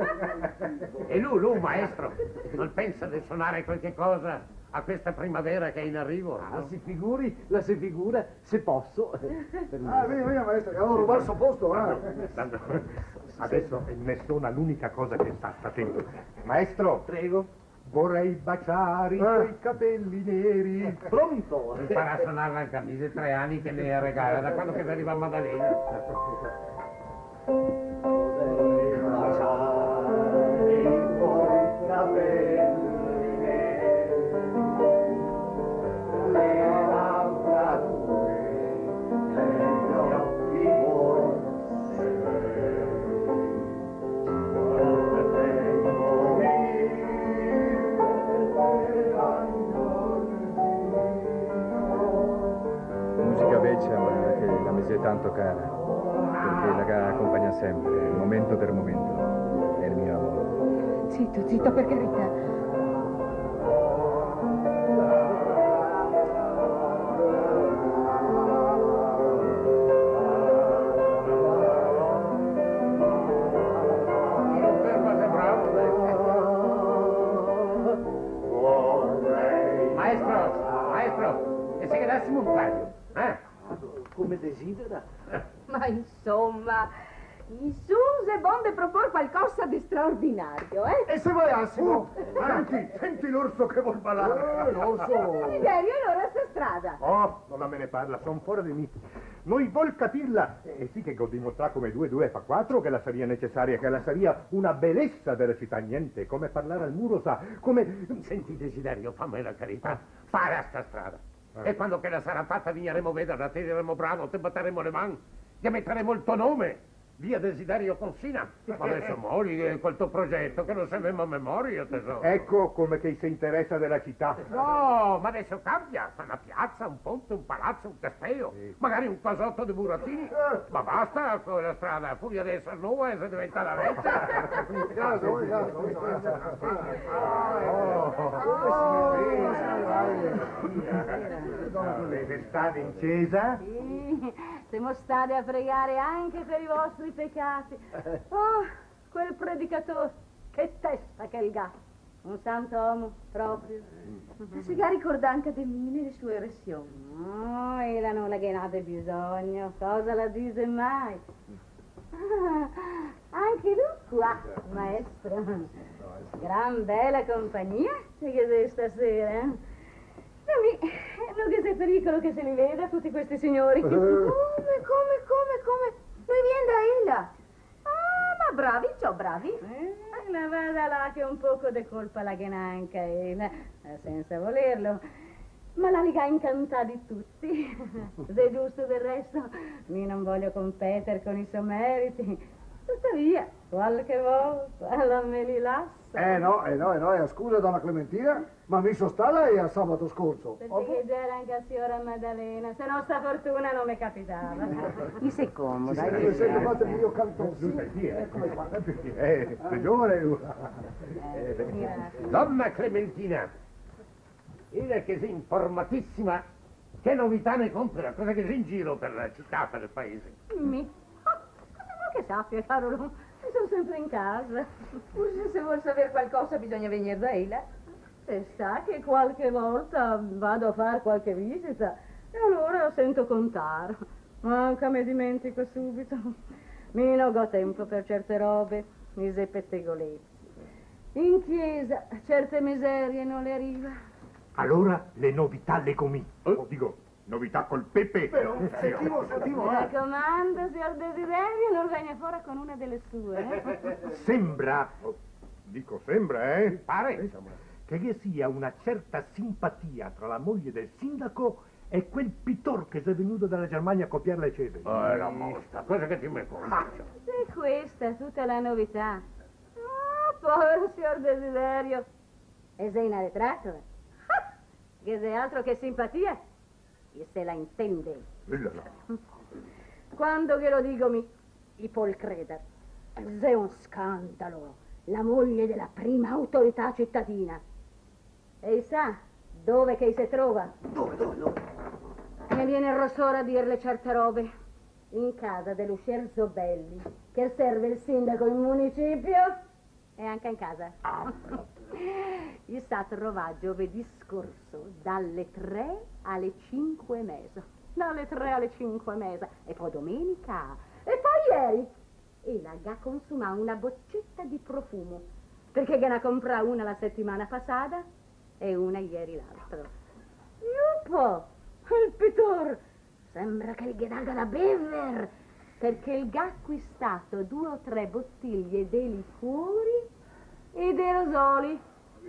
B: E lui, lui, maestro, non pensa di suonare qualche cosa a questa primavera che è in arrivo?
H: Ah, si figuri, la si figura, se posso.
E: Ah, vieni, vieni, maestro, che avevo rubato il suo posto, eh.
F: Tanto, adesso ne suona l'unica cosa che sta attento. Maestro,
H: Prego.
F: vorrei baciare i
E: Eh.
F: tuoi capelli neri.
H: Pronto?
B: Impara a suonare la camisa, tre anni che ne regala, da quando che arriva a Maddalena.
H: Musica vecchia, ma che la mi è tanto cara. Perché la che accompagna sempre, momento per momento. È il mio amore.
A: Zitto, zitto, per carità.
B: Fermate, bravo. E se quedassimo un paio, eh?
I: Come desidera.
A: Ma insomma, in su se bonde propor qualcosa di straordinario, eh?
E: E se vogliassimo?
F: Senti, senti l'orso che vuol ballare.
E: Eh, l'orso.
G: Desiderio, allora sta strada.
F: Oh, non me ne parla, son fuori di me. Noi vol capirla, e sì che go dimostrare come due e due fa quattro, che la saria necessaria, che la saria una bellezza della città, niente, come parlare al muro sa, come...
B: Senti, Desiderio, fammi la carità, fare a sta strada. E quando che la sarà fatta, vigneremo a vederla, ti diremo bravo, ti batteremo le mani, ti metteremo il tuo nome. Via Desiderio Consina. Ma adesso mori quel tuo progetto che non sappiamo a memoria, tesoro.
F: Ecco come che si interessa della città.
B: No, ma adesso cambia. Fa una piazza, un ponte, un palazzo, un castello. Sì. Magari un casotto di burattini. Ma basta con la strada, furia di essere nuova e si diventa la vecchia.
F: Siete stati in chiesa?
C: Sì, siamo stati a pregare anche per i vostri peccati. Oh, quel predicatore, che testa che è il gatto. Un sant'uomo, proprio.
A: Si ricorda anche di me nelle sue erezioni.
C: No, e la non la che n'ha bisogno, cosa la dice mai? Ah, anche lui qua, maestro. Gran bella compagnia c'è che sei stasera, eh? Non che c'è pericolo che se li veda tutti questi signori.
A: Come, come, come, come? Noi viene da ella. Ah, ma bravi, ciò bravi.
C: Eh, la vada là che un poco de colpa la ghenanca ella, senza volerlo. Ma la liga incantata di tutti. Se è giusto del resto, io non voglio competere con i suoi meriti. Tuttavia, qualche volta la me li lassa.
E: Eh no, eh no, eh no, eh, scusa donna Clementina, ma mi sono stata lei a sabato scorso.
C: Perché che già era anche a signora Maddalena, se no sta fortuna non mi capitava.
D: Mi sei comoda,
E: Sì,
D: eh?
E: sempre fatto il mio cantone.
F: Lui sai chi è?
E: Eccomi qua.
F: Eh, è giovane lui.
C: Grazie.
B: Donna Clementina, io che sei informatissima, che novità ne compra? Cosa che sei in giro per la città, per il paese?
C: Mi? Ah, ma che sappia, caro, sono sempre in casa.
A: Forse se vuol sapere qualcosa bisogna venire da ella.
C: E sa che qualche volta vado a fare qualche visita e allora sento contare. Manca mi dimentico subito. Mi non ho tempo per certe robe, mi sei pettegolezzi. In chiesa certe miserie non le arriva.
F: Allora le novità le comì. Oh, dico, novità col pepe.
E: Però, sentivo, sentivo,
C: Mi
E: eh.
C: raccomando, signor Desiderio, non venga fuori con una delle sue. Eh?
F: Sembra, oh, dico sembra, eh?
B: Pare, insomma.
F: Che vi sia una certa simpatia tra la moglie del sindaco e quel pittor che è venuto dalla Germania a copiare le cese.
B: Oh, è la mostra, cosa che ti mi conta.
C: E questa è tutta la novità. Ah, povero signor Desiderio. E sei una ritratta? Ah, che sei altro che simpatia? E se la intende. Quando che lo dico mi, i può credere. È un scandalo. La moglie della prima autorità cittadina. E sa dove che si trova?
E: Dove, dove, dove?
C: Mi viene il rossore a dirle certe robe. In casa dell'uscier Zobelli, che serve il sindaco in municipio e anche in casa. Gli sta trovato giovedì scorso dalle tre alle cinque e mezza. Dalle tre alle cinque e mezza. E poi domenica. E poi ieri. E la ga consuma una boccetta di profumo. Perché che ne comprò una la settimana passata e una ieri l'altra. Yupo! Il pittor! Sembra che gli dà da bever, perché il ga ha acquistato due o tre bottiglie dei liquori e dei rosoli.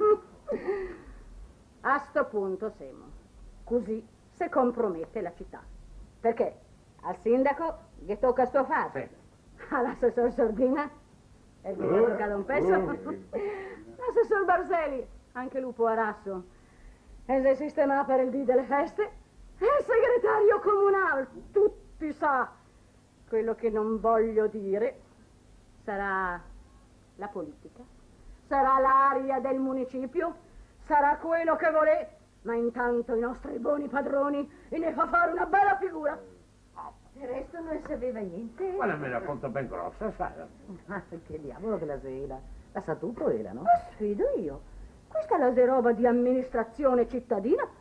C: A sto punto siamo. Così si compromette la città. Perché al sindaco gli tocca sto fare. All'assessor Sordina e gli ha toccato un pezzo. L'assessor Barzeli, anche lui poarasso. E se sistema per il dì delle feste. E il segretario comunale, tutti sa. Quello che non voglio dire sarà la politica, sarà l'aria del municipio, sarà quello che volete, ma intanto i nostri buoni padroni ne fa fare una bella figura.
A: Il resto non sapeva niente.
B: Quella me la conto ben grossa, sai?
D: Ma che diavolo che la sera? La sa tutto era, no?
C: Ma sfido io. Questa è la roba di amministrazione cittadina.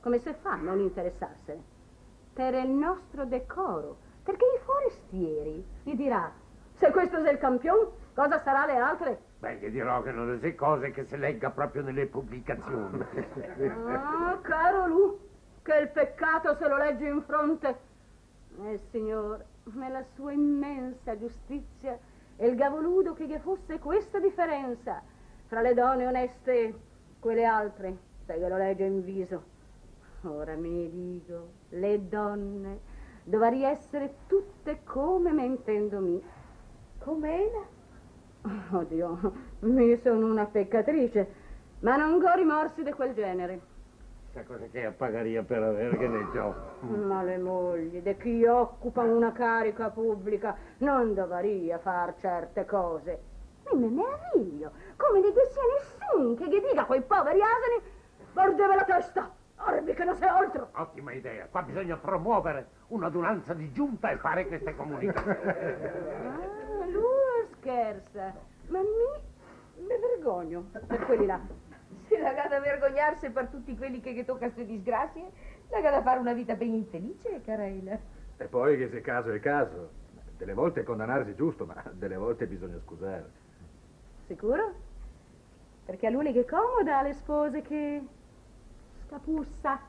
C: Come se fa a non interessarsene? Per il nostro decoro, perché i forestieri gli dirà, se questo è il campione, cosa sarà le altre?
B: Beh, gli dirò che non le sai cose che si legga proprio nelle pubblicazioni.
C: Ah, caro Lu, che il peccato se lo legge in fronte. E il Signore, nella sua immensa giustizia, e il gavoludo che gli fosse questa differenza fra le donne oneste e quelle altre, se che lo legge in viso. Ora mi dico, le donne dovrei essere tutte come me intendo mi.
G: Com'era?
C: Oddio, mi sono una peccatrice, ma non ho rimorsi di quel genere.
B: Sa cosa che appagaria per avere che ne so.
C: Ma le mogli di chi occupa una carica pubblica non dovrebbe far certe cose. Mi me meraviglio, come di che sia nessuno che gli dica a quei poveri asini, guardate la testa, orbi che non sei altro.
B: Ottima idea, qua bisogna promuovere un'adunanza di giunta e fare queste comunicazioni.
C: Ah, lui scherza, ma mi, mi vergogno per quelli là.
G: Se la gada a vergognarsi per tutti quelli che, che tocca queste disgrazie, la gada a fare una vita ben infelice, carella.
H: E poi che se caso è caso. Delle volte condannarsi è giusto, ma delle volte bisogna scusare.
C: Sicuro? Perché a lui che comoda le spose che scapussa.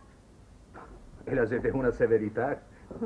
H: E la siete una severità.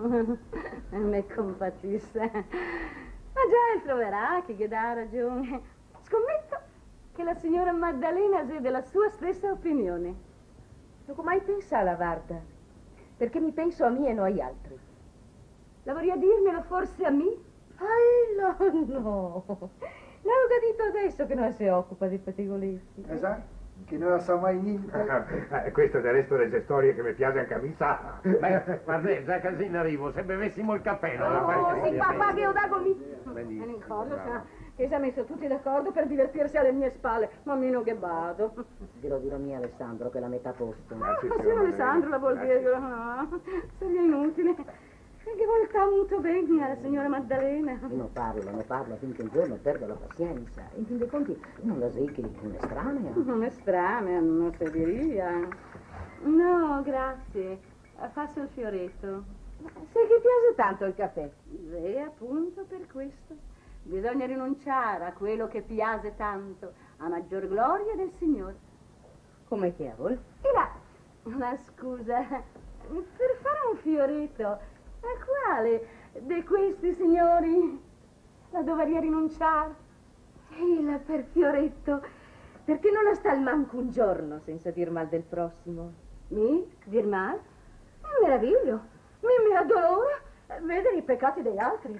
C: Me compatisse. Ma già il troverà che gli dà ragione. Scommetto che la signora Maddalena sia della sua stessa opinione.
G: Non ho mai pensato alla Varda, perché mi penso a me e non agli altri.
C: La vorrei dirmelo forse a me?
G: Ah, no, no. L'avevo capito adesso che non si occupa di pettegolezzi.
E: Esatto, che non sa mai niente.
F: Eh, questo del resto delle storie che mi piace anche a missa.
B: Beh, guarda, già così in arrivo, se bevessimo il cappello.
C: Oh, sì, papà che ho dato mi.
B: Vedi.
C: Me ne ricordo, sa, che si è messo tutti d'accordo per divertirsi alle mie spalle, ma meno che vado.
D: Dirò dirò mia Alessandro che la metà a posto.
C: Ah, ma signor Alessandro la vuol dire, no, sarebbe inutile. E che volta ha avuto bene la signora Maddalena?
D: Io non parlo, non parlo finché un giorno perdo la pazienza. In fin dei conti non la sai che è un'estranea.
C: Un'estranea, non si diria. No, grazie. Faccio il fioretto.
G: Se che piace tanto il caffè.
C: E appunto per questo. Bisogna rinunciare a quello che piace tanto, a maggior gloria del Signore.
G: Come che vuol?
C: E là, ma scusa, per fare un fioretto, a quale di questi signori la dovrei rinunciare?
G: Ehi, per fioretto, perché non la sta al manco un giorno senza dir mal del prossimo?
C: Mi? Dir mal? Mi meraviglio, mi mi addolora vedere i peccati degli altri.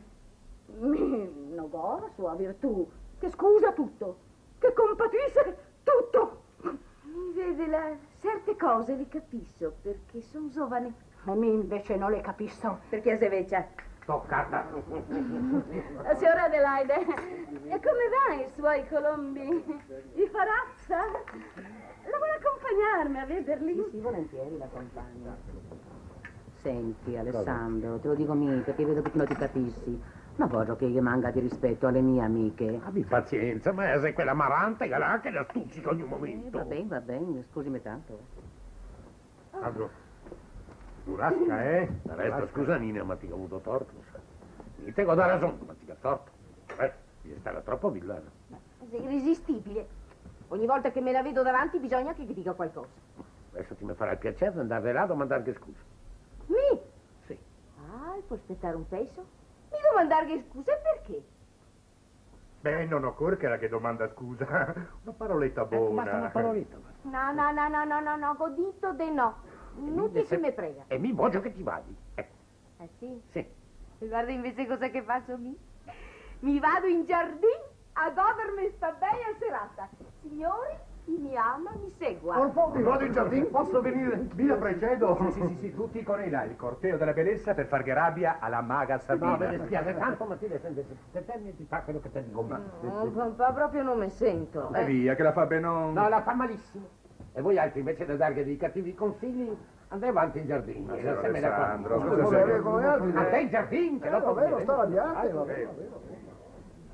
C: Mi nogò la sua virtù, che scusa tutto, che compatisce tutto.
G: Vede, la, certe cose le capisco, perché sono giovane.
C: E mi invece non le capisco.
G: Perché se vecchia?
B: Toccata.
C: Signora Adelaide, e come va i suoi colombi? Di farazza? La vuole accompagnarmi a vederli?
D: Sì, sì, volentieri la compagno. Senti, Alessandro, te lo dico mi, perché vedo che tu non ti capissi. Non voglio che gli manca di rispetto alle mie amiche.
B: Abbi pazienza, ma sei quella marante che là che la stuzzica ogni
D: Eh,
B: momento.
D: va bene, va bene, scusami tanto.
F: Sandro, burrasca, eh?
B: Del resto, scusa Nina, ma ti ho avuto torto. Mi te ho dato ragione, ma ti ho torto. Eh, devi stare troppo villana.
G: Sei irresistibile. Ogni volta che me la vedo davanti bisogna che gli dica qualcosa.
B: Adesso ti mi farà il piacere di andare là a domandargli scusa.
G: Mi?
B: Sì.
G: Ah, può aspettare un peso? Mi domandargli scusa perché?
F: Beh, non occorre che la che domanda scusa. Una paroletta
B: Ecco,
F: buona.
B: basta una paroletta.
G: No, no, no, no, no, no, no, ho detto de no. Inutile che mi prega.
B: E mi voglio che ti vadi. Ecco.
G: Eh sì?
B: Sì.
G: E guarda invece cosa che faccio mi? Mi vado in giardino a godermi sta bella serata. Signori, chi mi ama mi segua.
E: Colpo, mi vado in giardino, posso venire?
F: Vi la precedo.
H: Sì, sì, sì, sì, tutti con Ela, il corteo della bellezza per far rabbia alla maga Sabina.
B: No, mi dispiace tanto, ma ti devi se termini ti fa quello che ti dico. Ma...
G: No, papà, proprio non mi sento.
H: E via, che la fa bene.
B: No, la fa malissimo. E voi altri, invece di dargli dei cattivi consigli, andate avanti in giardino.
H: Ma
B: e
H: signor
B: se me ne
H: Alessandro,
B: accorgo.
H: scusa
E: Come
H: se...
E: come altri.
B: Andate in giardino, che lo
E: Va bene, sta
B: conviene.
E: arrabbiate, va bene, va bene.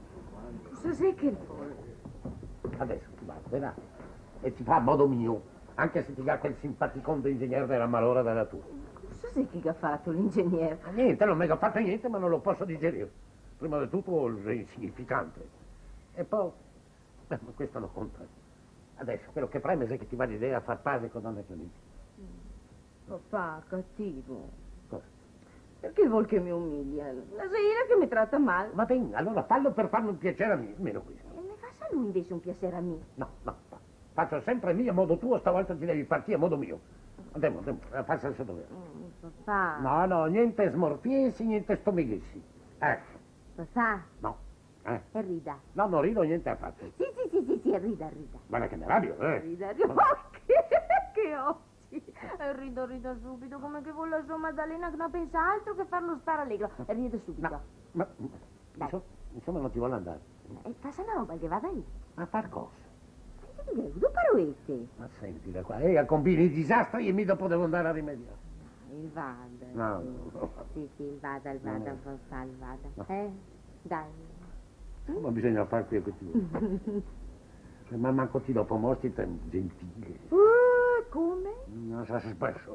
G: Cos'è che vuole?
B: Adesso ti vattene là e ti fa a modo mio. Anche se ti ha quel simpaticon d'ingegnere della malora della tua.
A: Cosa sei che ha fatto l'ingegnere?
B: Niente, non mi ha fatto niente, ma non lo posso digerire. Prima di tutto il insignificante. E poi, beh, ma questo non conta. Adesso quello che preme è che ti va l'idea a far pace con donna Clementina.
A: Papà, cattivo.
B: Cosa?
A: Perché vuol che mi umilia? La Zaira che mi tratta male.
B: Va bene, allora fallo per farmi un piacere a me, almeno questo.
A: E ne faccia lui invece un piacere a me.
B: No, no, no. Faccio sempre mio a modo tuo, stavolta ti devi partire a modo mio. Andiamo, andiamo, passa il dove.
A: Mm, papà.
B: No, no, niente smorfiesi, niente stomighessi. Ecco.
G: Papà,
B: No. Eh.
G: e rida.
B: No, non rido niente affatto.
G: Sì, sì, sì, sì, sì, rida, rida.
B: Guarda che mi arrabbio, eh.
A: Rida, rida. Oh, che, che occhi. E rida, rida subito, come che vuole la sua Maddalena che non pensa altro che farlo stare allegro. E rida subito.
B: No, ma, insomma, insomma non ti vuole andare.
G: E passa una roba che vada io.
B: A far cosa?
G: Due paroette.
B: Ma sentila qua, eh, combini i disastri e mi dopo devo andare a rimediare.
G: Il vada.
B: No,
G: sì.
B: no.
G: Sì, sì, il vada, il vada,
B: No.
G: papà, il vada.
B: No.
G: Eh, dai.
B: Ma bisogna fare qui che ti ma manco ti dopo mostri tan gentile.
A: Uh, come?
B: Non sa se spesso.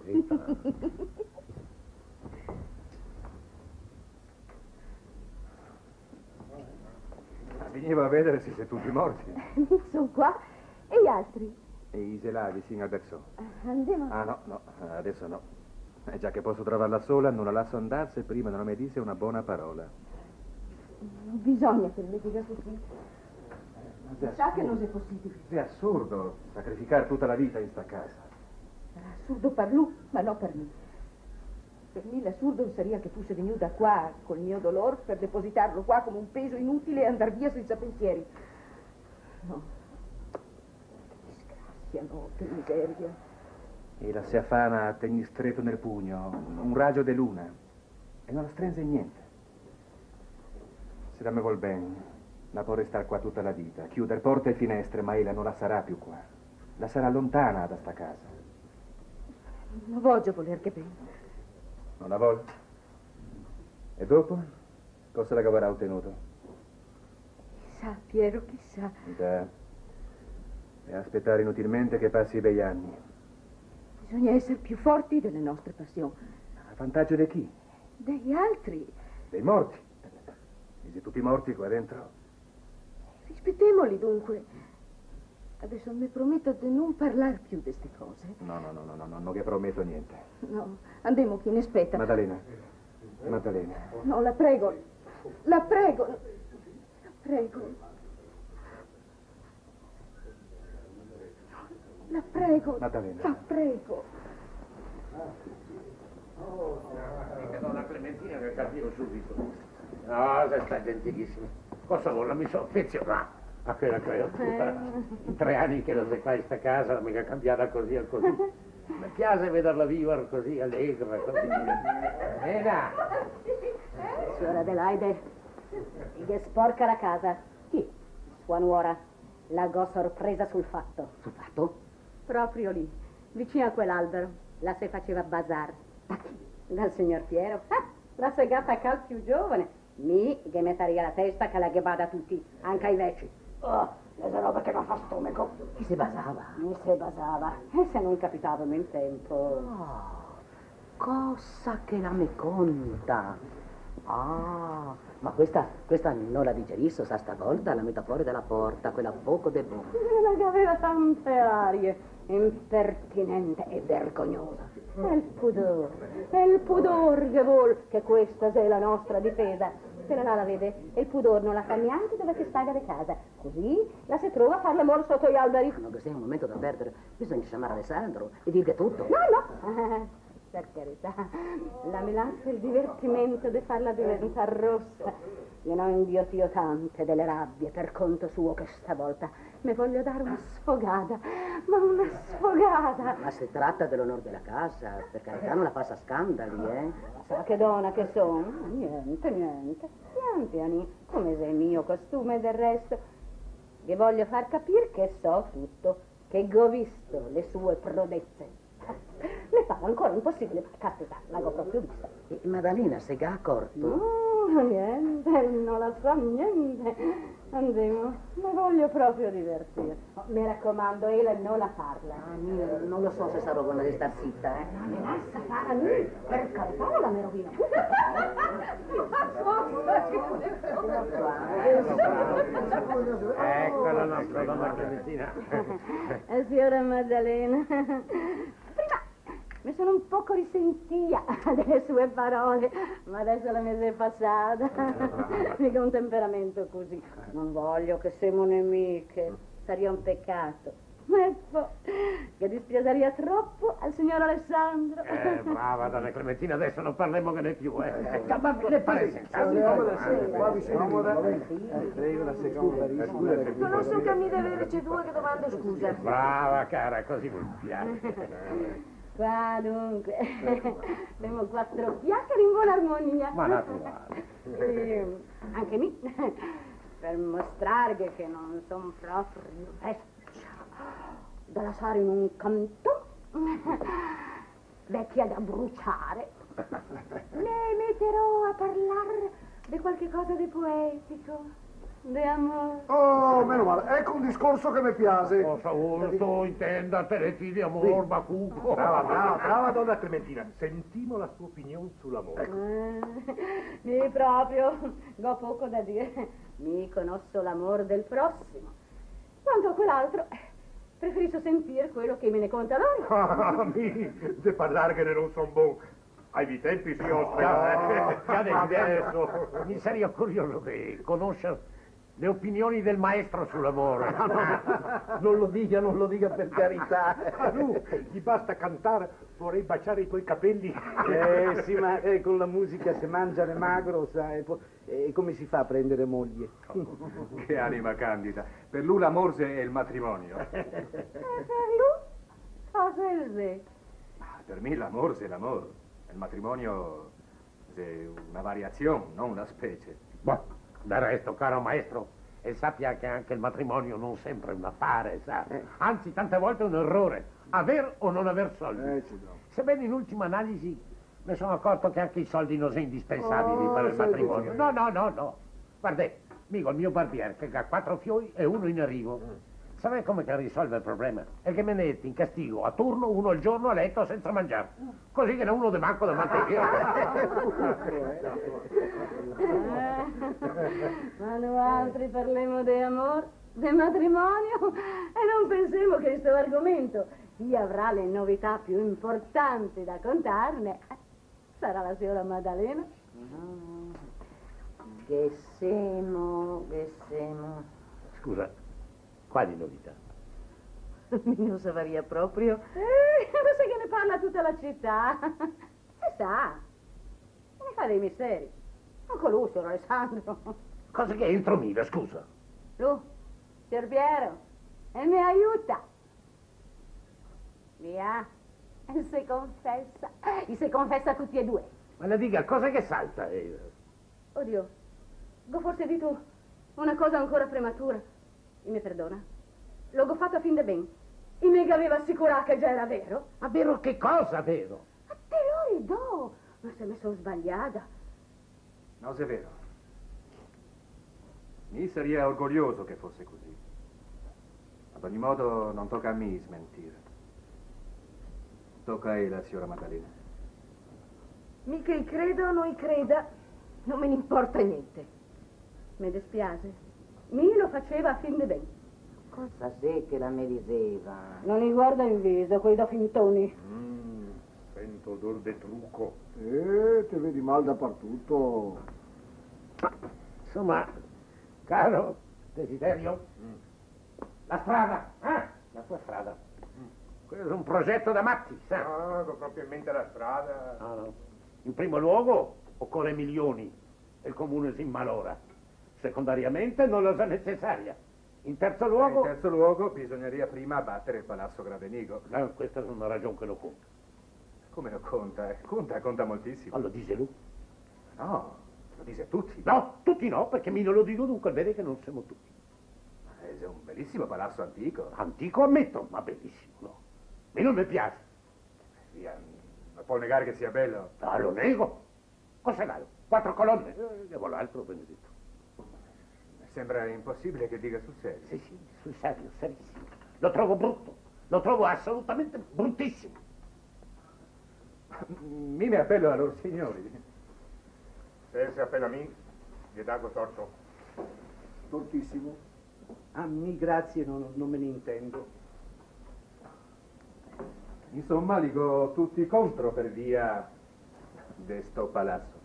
H: Venivo a vedere se siete tutti morti.
G: Sono qua. E gli altri?
H: E Isela vicino al Berceau.
G: Andiamo.
H: Ah no, no, adesso no. E già che posso trovarla sola, non la lascio andare se prima non mi dice una buona parola.
G: Non bisogna che mi dica così.
H: Ma
A: Sa che non è possibile.
H: È assurdo sacrificare tutta la vita in sta casa.
A: Sarà assurdo per lui, ma non per me. Per me l'assurdo sarebbe che fosse venuta qua col mio dolore per depositarlo qua come un peso inutile e andar via senza pensieri. No. Che disgrazia, no, che miseria.
H: E la si affana a tenere stretto nel pugno un raggio di luna e non la stringe niente. Se la me vuol bene, la può restare qua tutta la vita, chiudere porte e finestre, ma ella non la sarà più qua. La sarà lontana da sta casa.
A: Non voglio voler che bene.
H: Non la vuole? E dopo? Cosa la avrà ottenuto?
A: Chissà, Piero, chissà.
H: Già. E aspettare inutilmente che passi i bei anni.
A: Bisogna essere più forti delle nostre passioni.
H: A vantaggio di chi?
A: Degli altri.
H: Dei morti. Siete tutti morti qua dentro?
A: Rispettiamoli dunque. Adesso mi prometto di non parlare più di queste cose.
H: No, no, no, no, no, no, non vi prometto niente.
A: No, andiamo chi ne aspetta.
H: Maddalena, Maddalena.
A: No, la prego. La prego. La prego. La prego.
H: Maddalena.
A: La prego.
B: Mica donna Clementina che capivo subito. No, se sta gentilissima. Cosa vuole? Mi sono affezionato a quella creatura. In tre anni che lo sei qua in sta casa, mica cambiata così e così. Mi piace vederla vivere così allegra, così. Ena!
C: Signora Adelaide, che sporca la casa. Chi? Sua nuora. La go sorpresa sul fatto.
D: Sul fatto?
C: Proprio lì, vicino a quell'albero. La se faceva bazar.
D: Da chi?
C: Dal signor Piero. Ah, la segata cal più giovane. Mi, che metteria la testa che la ghebada a tutti, anche ai vecchi. Oh, le roba che mi fa stomaco.
D: Chi si basava?
C: Mi se basava. E se non capitava nel tempo.
D: Oh, cosa che la me conta. Ah, ma questa, questa non la digerisco, sa stavolta la metto fuori dalla porta, quella poco de buono.
C: La che aveva tante arie, impertinente e vergognosa. È il pudore, è il pudore che vuol che questa sia la nostra difesa. Se la la vede, e il pudore non la fa neanche dove si staga di casa. Così la si trova a fare l'amore sotto gli alberi.
D: Non che sia un momento da perdere, bisogna chiamare Alessandro e dirgli tutto.
C: No, no, per carità, la melanza e il divertimento di farla diventare rossa. Io non inghiottio tante delle rabbie per conto suo che stavolta mi voglio dare una sfogata, ma una sfogata.
D: Ma si tratta dell'onore della casa, per carità non la faccia scandali, eh?
C: Sa che donna che sono? Niente, niente, pian piani, come se è mio costume del resto. Vi voglio far capire che so tutto, che ho visto le sue prodezze. Mi pare ancora impossibile, caspita, l'avevo proprio vista.
D: E Maddalena si è accorto?
C: No, sicuro niente, non la so niente. Andiamo, mi voglio proprio divertire. Oh, mi raccomando, Ela non la parla.
D: Ah, io non lo so se sarò buona di star zitta, eh.
C: Ma me lascia fare a me, per carità non la mi rovina.
B: Ecco la nostra donna Clementina.
C: Eh, signora Maddalena, prima mi sono un poco risentia delle sue parole, ma adesso la mese è passata. Mica un temperamento così. Non voglio che siamo nemiche, sarebbe un peccato. Ecco, che dispiaceria troppo al signor Alessandro.
B: Eh, brava donna Clementina, adesso non parliamo che ne più, eh. Ma che le pare senza?
E: Qua vicino prego la seconda risposta.
G: Conosco che mi deve avere due che domando scusa.
B: Brava cara, così mi piace.
C: Qua dunque, abbiamo quattro chiacchiere in buona armonia.
B: Ma naturale.
C: E anche mi, per mostrare che, che non sono proprio vecchia da lasciare in un canto, vecchia da bruciare, le metterò a parlare di qualche cosa di poetico. Andiamo.
E: Oh, meno male, ecco un discorso che mi piace.
B: Cosa urto, intenda, teleti di amor, bacuco.
F: Brava, brava, brava donna Clementina. Sentimo la sua opinione sull'amore.
C: Eh, mi proprio, ho poco da dire. Mi conosco l'amor del prossimo. Quanto a quell'altro, preferisco sentire quello che me ne conta loro.
F: Ah, mi, de parlare che ne non son buon. Ai miei tempi si ospita, eh.
B: Adesso mi sarei curioso di conoscere le opinioni del maestro sull'amore.
I: No, no, non lo dica, non lo dica per carità.
F: A lui gli basta cantare, vorrei baciare i tuoi capelli.
I: Eh sì, ma eh, con la musica se mangia ne magro, sai, e come si fa a prendere moglie?
H: Che anima candida. Per lui l'amore è il matrimonio.
C: E per lui? Cosa è il
H: Ah, per me l'amore è l'amore. Il matrimonio è una variazione, non una specie.
B: Boh, del resto, caro maestro, e sappia che anche il matrimonio non sempre è un affare, sa?
I: Eh.
B: Anzi, tante volte è un errore, aver o non aver soldi.
I: Eh, sì, no.
B: Sebbene in ultima analisi mi sono accorto che anche i soldi non sono indispensabili
E: Oh,
B: per il
E: sì,
B: matrimonio.
E: sì.
B: No, no, no, no. Guarda, mica il mio barbiere che ha quattro fiori e uno in arrivo. Sapete come che risolve il problema? È che me ne metti in castigo a turno uno al giorno a letto senza mangiare. Così che ne uno de manco da mantenere.
C: Ma noi altri parliamo di amore, di matrimonio e non pensiamo che questo argomento chi avrà le novità più importanti da contarne sarà la signora Maddalena.
D: Che semo, che semo.
B: Scusa, quali novità?
D: Non saperia proprio.
C: Eh, lo sai che ne parla tutta la città. Si sa, se ne fa dei misteri. Anche lui, signor Alessandro.
B: Cosa che entro mira, scusa.
C: Lui, signor Piero, e mi aiuta. Via, e si confessa. E si confessa a tutti e due.
B: Ma la dica, cosa che salta? Eh,
C: Oddio, ho forse detto una cosa ancora prematura. E mi perdona? L'ho fatto a fin de ben. E mi aveva assicurato che già era vero.
B: Ma vero che cosa, vero?
C: Ma te lo ridò. Ma se mi sono sbagliata.
H: No, è vero. Mi sarei orgoglioso che fosse così. Ad ogni modo non tocca a me smentire. Tocca a lei, la signora Maddalena.
G: Mica credo o non creda, non me ne importa niente.
C: Mi dispiace. Mi lo faceva a fin de ben.
D: Cosa sei che la me diceva?
C: Non li guarda in viso, quei da fintoni.
F: Mm, sento odor de trucco.
E: Eh, ti vedi mal dappertutto.
B: Insomma, caro Desiderio, la strada, eh? La tua strada. Quello è un progetto da matti, sa?
F: Ah, ho proprio in mente la strada.
B: No, no. In primo luogo occorre milioni e il comune si immalora. Secondariamente non lo sa necessaria. In terzo luogo...
H: In terzo luogo bisogneria prima abbattere il palazzo Gravenigo.
B: No, questa è una ragione che lo conta.
H: Come lo conta? Eh? Conta, conta moltissimo.
B: Ma lo dice lui?
H: No, lo dice tutti.
B: No, tutti no, perché mi non lo dico dunque, vede che non siamo tutti.
H: È un bellissimo palazzo antico.
B: Antico ammetto, ma bellissimo, no. E non mi piace.
H: Via, non può negare che sia bello.
B: Ah, lo nego. Cosa è bello? quattro colonne. Eh, che vuole altro, Benedetto?
H: Sembra impossibile che dica sul serio.
B: Sì, sì, sul serio, serissimo. Lo trovo brutto, lo trovo assolutamente bruttissimo.
H: Mi mi appello a loro signori.
F: Se si appella a me, gli dago torto.
I: Tortissimo. A me grazie, non, non me ne intendo.
H: Insomma, dico tutti contro per via de sto palazzo.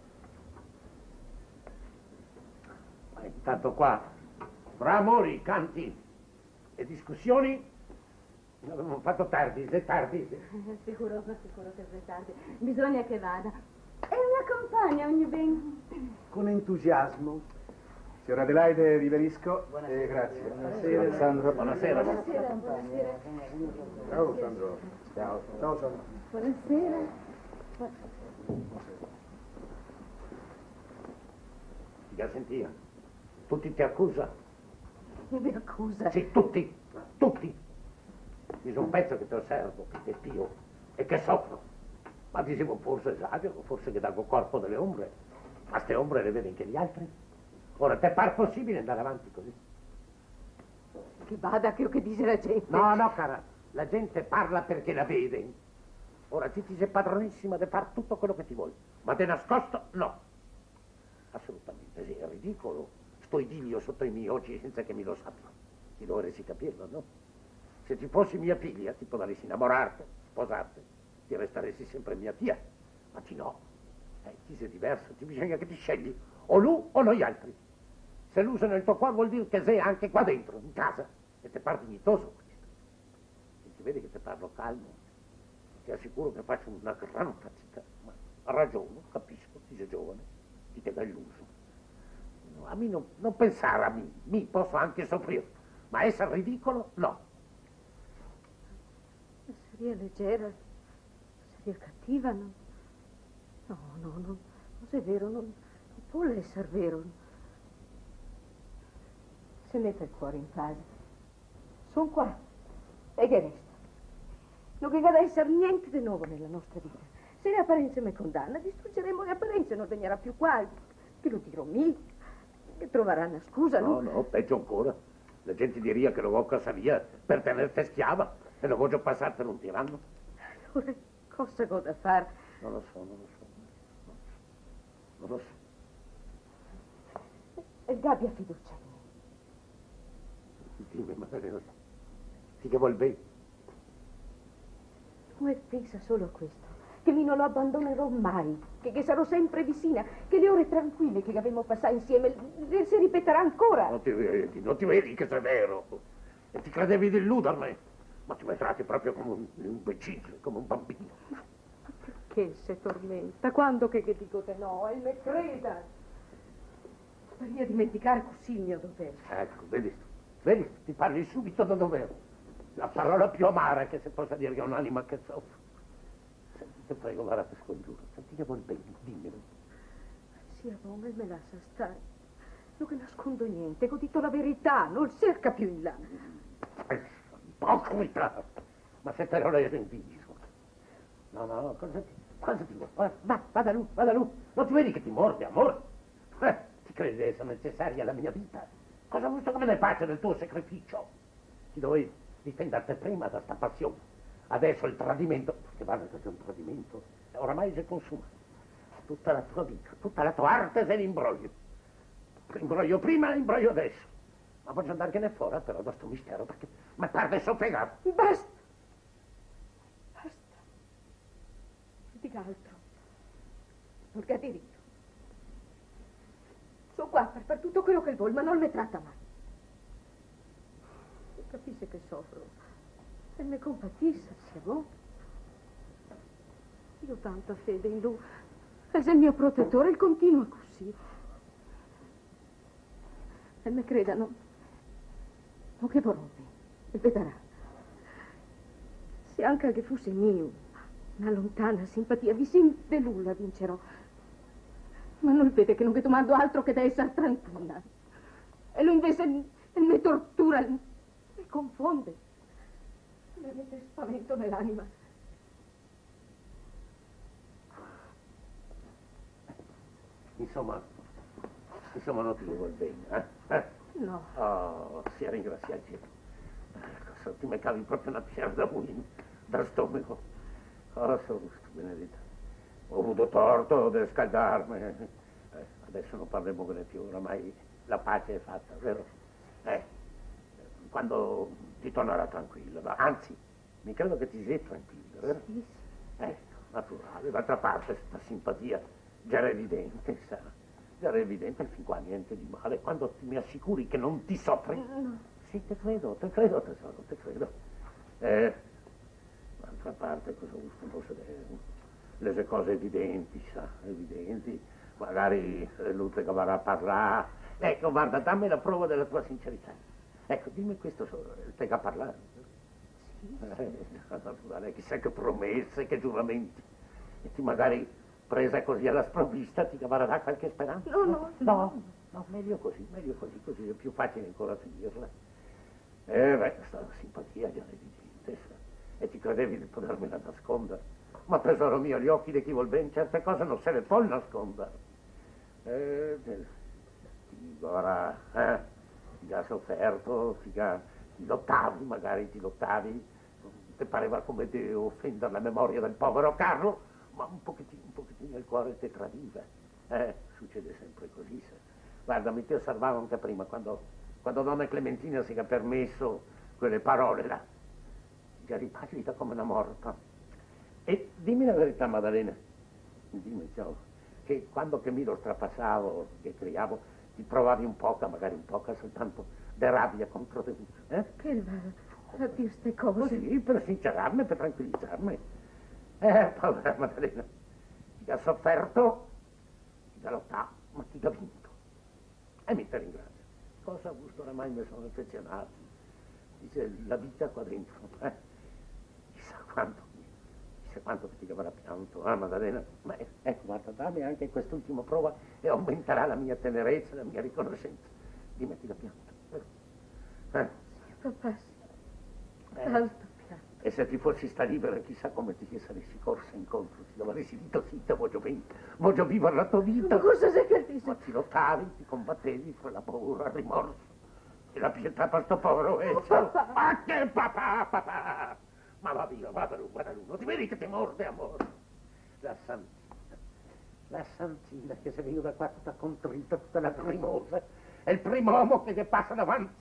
B: Ma intanto qua, fra amori, canti e discussioni, abbiamo fatto tardi, è tardi.
C: Sicuro, sicuro che è tardi. Bisogna che vada. E mi accompagna ogni ben.
I: Con entusiasmo.
H: Signora Adelaide, riverisco. Eh, grazie.
I: Buonasera,
H: Sandro.
B: Buonasera.
C: Buonasera, buonasera.
F: Ciao, Sandro.
H: Ciao.
E: Ciao, Sandro.
C: Buonasera.
B: Ti già sentia? Tutti ti accusano.
C: Mi accusa.
B: Sì, tutti, tutti. Io sono un pezzo che ti osservo, che ti spio e che soffro. Ma dicevo, forse esagero, forse che dago corpo delle ombre. Ma ste ombre le vedi anche gli altri. Ora, te par possibile andare avanti così?
A: Che vada, che, che dice la gente.
B: No, no, cara, la gente parla perché la vede. Ora, ti sei padronissima di fare tutto quello che ti vuoi, ma di nascosto no. Assolutamente, sì, è ridicolo. Sto idillio sotto i miei occhi senza che mi lo sappiano. Ti dovresti capirlo, no? Se ci fossi mia figlia, ti potresti innamorarti, sposarti, ti resteresti sempre mia tia. Ma ti no. Eh, ti sei diverso, ti bisogna che ti scegli, o lui o noi altri. Se l'uso nel tuo cuore vuol dire che sei anche qua dentro, in casa, e te par dignitoso questo. E ti vedi che te parlo calmo, ti assicuro che faccio una gran fatica, ma ragiono, capisco, ti sei giovane, ti che illuso. No, a me non, non pensare a me, mi posso anche soffrire, ma essere ridicolo, no.
A: Seria leggera, seria cattiva, no? No, no, no, non è vero, non, non può essere vero. Se mette il cuore in pace. Sono qua. E che resta? Non che deve essere niente di nuovo nella nostra vita. Se le apparenze mi condanna, distruggeremo le apparenze, non venirà più qua. Che lo dirò mi, che troverà una scusa, no?
B: No, no, peggio ancora. La gente diria che lo voglio a casa via per tenerti schiava e lo voglio passare per un tiranno.
A: Allora, cosa ho da fare?
B: Non lo so, non lo so. Non lo so.
A: E gabbia fiducia in me.
B: Dimmi, Maddalena, ti che vuol bene?
A: Come pensa solo a questo? Che mi non lo abbandonerò mai, che, che sarò sempre vicina, che le ore tranquille che abbiamo passato insieme le, si ripeterà ancora.
B: Non ti vedi, non ti vedi che sei vero. E ti credevi di illudermi, ma ti mi tratti proprio come un imbecille, come un bambino.
A: Ma perché si tormenta? Quando che, che dico che no? E me creda. Per dimenticare così il mio dovere.
B: Ecco, vedi, vedi, ti parli subito da dovere. La parola più amara che si possa dire che è un'anima che soffre. Senti, ti prego, guarda, ti scongiuro. Senti che vuol bene, dimmelo.
A: Sia buono e me lascia stare. Non che nascondo niente, ho detto la verità, non cerca più in là.
B: Ipocrita! Ma se te lo resi in viso. No, no, cosa ti... Cosa ti vuoi? Va, va da lui, va da lui. Non ti vedi che ti morde, amore? Eh, ti credi di essere necessaria alla mia vita? Cosa vuoi che me ne faccia del tuo sacrificio? Ti dovevi difenderti prima da sta passione. Adesso il tradimento, che vale che c'è un tradimento, oramai si consuma. Tutta la tua vita, tutta la tua arte se l'imbroglio. Imbroglio prima, imbroglio adesso. Ma voglio andargliene fuori però da sto mistero, perché mi pare soffregato.
A: Basta! Basta. Non dica altro. Non che ha diritto. Sono qua per fare tutto quello che vuol, ma non mi tratta mai. Se capisce che soffro e mi compatisse, se vuoi. Io ho tanta fede in lui. È il mio protettore, il continua così. E mi creda, no, non che vorrò bene, e vedrà. Se anche che fosse mio, una lontana simpatia, vicino di lui la vincerò. Ma non vede che non che domando altro che da essere tranquilla. E lui invece mi tortura, mi confonde. Mi mette spavento nell'anima.
B: Insomma, insomma non ti vuol bene, eh? eh?
A: No.
B: Oh, sia ringraziato. Ecco, ti mi cavi proprio una pierna da mulino, da stomaco. Oh, sono benedetto. Ho avuto torto di scaldarmi. Eh, adesso non parliamone più, oramai la pace è fatta, vero? Eh, quando ti tornerà tranquilla, ma anzi, mi credo che ti sei tranquilla, vero?
A: Sì, sì.
B: Ecco, naturale. D'altra parte, questa simpatia già era evidente, sa. Già era evidente fin qua niente di male. Quando mi assicuri che non ti soffri...
A: No.
B: Sì, te credo, te credo, tesoro, te credo. Eh, d'altra parte, cosa posso dire? Le cose evidenti, sa, evidenti. Magari lui te varrà a parlare. Ecco, guarda, dammi la prova della tua sincerità. Ecco, dimmi questo solo, te che a parlare.
A: Sì.
B: Eh, naturale, chissà che promesse, che giuramenti. E ti magari, presa così alla sprovvista, ti varrà qualche speranza?
A: No, no,
B: no.
A: no.
B: No, meglio così, meglio così, così è più facile ancora finirla. Eh, beh, questa simpatia già è evidente, sa. E ti credevi di potermela nascondere. Ma tesoro mio, gli occhi di chi vuol bene certe cose non se le può nascondere. Eh, ti ora, eh, ti ha sofferto, ti, ha, ti lottavi, magari ti lottavi, ti pareva come di offendere la memoria del povero Carlo, ma un pochettino, un pochettino il cuore ti tradiva. Eh, succede sempre così, sa. Guarda, mi ti osservavo anche prima, quando, quando donna Clementina si è permesso quelle parole là, già ripagita come una morta. E dimmi la verità, Maddalena, dimmi, ciao, che quando che mi lo strapassavo, che criavo, ti provavi un poco, magari un poco soltanto, di rabbia contro te, eh?
A: Che va a dire ste cose?
B: Così, per sincerarmi, per tranquillizzarmi. Eh, povera Maddalena, ti ha sofferto, ti ha lottato, ma ti ha vinto. E mi ti ringrazio. Cosa gusto oramai mi sono affezionato. Dice, la vita qua dentro, eh? Chissà quanto. Chissà quanto ti avrà pianto, ah Maddalena, ma ecco, guarda, dammi anche quest'ultima prova e aumenterà la mia tenerezza, la mia riconoscenza. Dimmi, ti da pianto. Eh?
A: Sì, papà, sì.
B: Eh.
A: Tanto pianto.
B: E se ti fossi sta libera, chissà come ti saresti corsa incontro, ti avresti detto zitta, voglio bene, voglio vivere la tua vita.
A: Ma cosa sei che dici?
B: Ma ti lottavi, ti combattevi fra la paura, il rimorso e la pietà per sto povero e
A: papà.
B: Ma che papà, papà! Ma va via, va da lui, va da lui, non ti vedi che ti morde, amore? La santina, la santina che si vede da qua tutta contrita, tutta lacrimosa, è il primo uomo che ti passa davanti.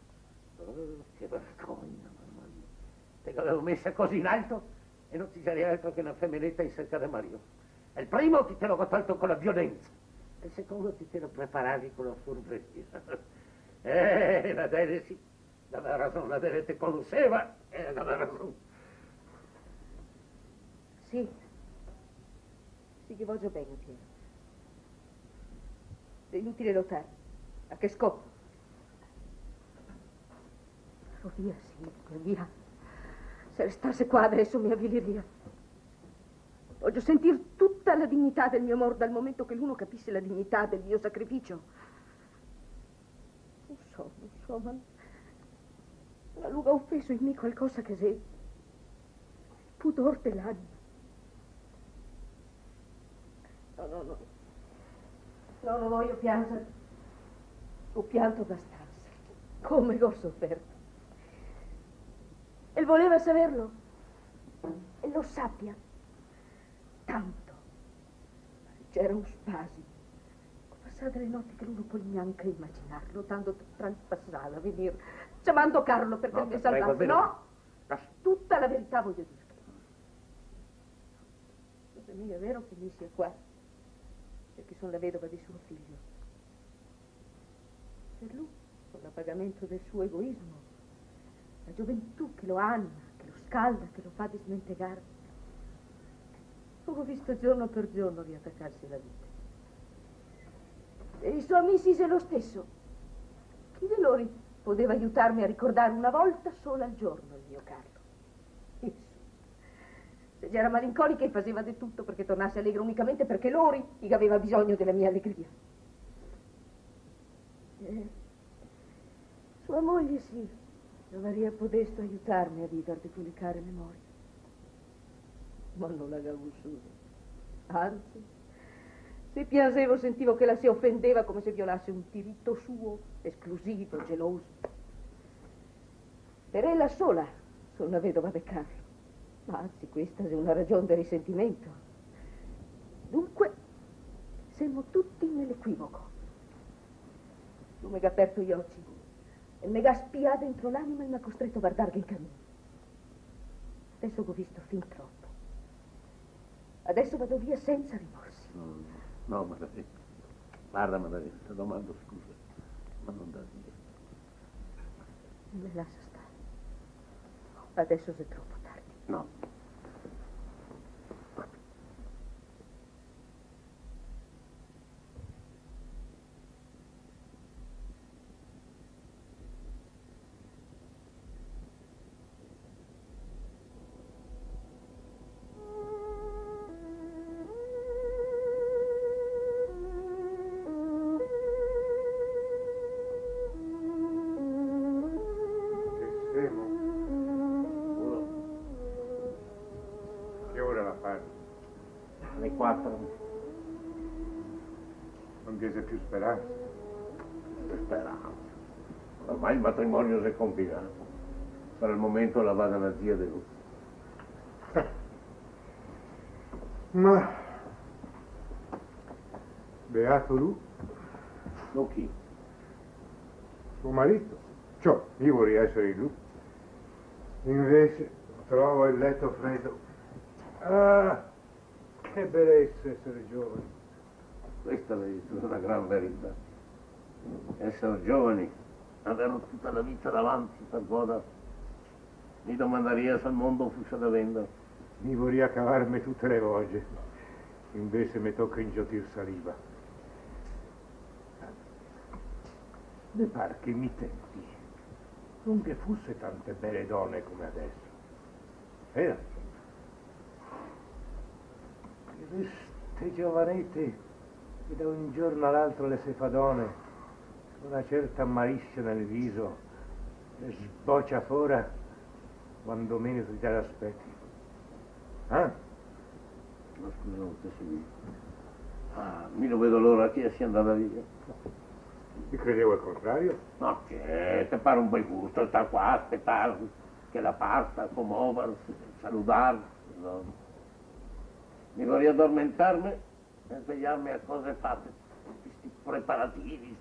B: Oh, che vergogna, mamma mia. Te l'avevo messa così in alto e non ti sarei altro che una femminetta in cerca di Mario. È il primo che te l'ho tolto con la violenza, e il secondo che te lo preparavi con la furberia. Eh, la Dele sì, aveva ragione, la Dele te conosceva e aveva ragione.
A: Sì, sì che voglio bene, Piero. È inutile lottare. A che scopo? Oh, via, sì, via. Se restasse qua adesso mi avviliria. Voglio sentire tutta la dignità del mio amore dal momento che l'uno capisse la dignità del mio sacrificio. Non so, non so, ma la Luga ha offeso in me qualcosa che sei pudor dell'anima. No, no, no. No, non voglio piangere. Ho pianto abbastanza. Come ho sofferto. E voleva saperlo. E lo sappia. Tanto. C'era un spasimo. Ho passato le notti che lui non può neanche immaginarlo, tanto traspassava a venire, chiamando Carlo perché
B: No,
A: mi
B: prego,
A: salvasse.
B: almeno-
A: No, tutta la verità voglio dire. Per me è vero che mi sia qua, perché sono la vedova di suo figlio. Per lui, con l'appagamento del suo egoismo, la gioventù che lo anima, che lo scalda, che lo fa dismentegare. L'ho visto giorno per giorno riattaccarsi alla vita. E i suoi amici se lo stesso. Chi di loro poteva aiutarmi a ricordare una volta sola al giorno il mio Carlo? Esso. Se già era malinconica e faceva di tutto perché tornasse allegro unicamente perché Lori gli aveva bisogno della mia allegria. E sua moglie sì, non avrebbe potuto aiutarmi a vivere di quelle care memorie. Ma non l'aveva vissuto. Anzi, Se piangevo sentivo che la si offendeva come se violasse un diritto suo, esclusivo, geloso. Per ella sola sono una vedova da Carlo. Ma anzi, questa è una ragione di risentimento. Dunque, siamo tutti nell'equivoco. Tu mi hai aperto gli occhi e mi ha spiato dentro l'anima e mi ha costretto a guardarvi in cammino. Adesso ho visto fin troppo. Adesso vado via senza rimorsi.
B: No, no, Maddalena. Guarda, Maddalena, ti domando scusa, ma non da dire.
A: Me lascia stare. Adesso è troppo tardi.
B: No.
F: Non chiese più speranza.
B: Speranza. Ormai il matrimonio si è complicato. Per il momento la vada una zia di lui.
F: Ma beato lui.
B: No chi?
F: Suo marito. Cioè, io vorrei essere lui. Invece trovo il letto freddo. Ah, che bellezza essere giovani.
B: Questa è una gran verità. Essere giovani, avere tutta la vita davanti per godere. Mi domandaria se il mondo fosse da vendere.
F: Mi vorrei cavarmi tutte le volte. Invece mi tocca ingiotir saliva. Mi pare che mi tempi non che fosse tante belle donne come adesso. Era. Queste giovanette che da un giorno all'altro le sefadone, una certa malizia nel viso, le sboccia fuori quando meno ti te l'aspetti. Ah?
B: Ma scusa, non ti seguito. Ah, mi non vedo l'ora che sia andata via.
F: Ti credevo al contrario.
B: No, che ti pare un bel gusto sta qua a aspettare che la parta, commuoversi, salutarsi. No. Mi vorrei addormentarmi e svegliarmi a cose fatte, questi preparativi.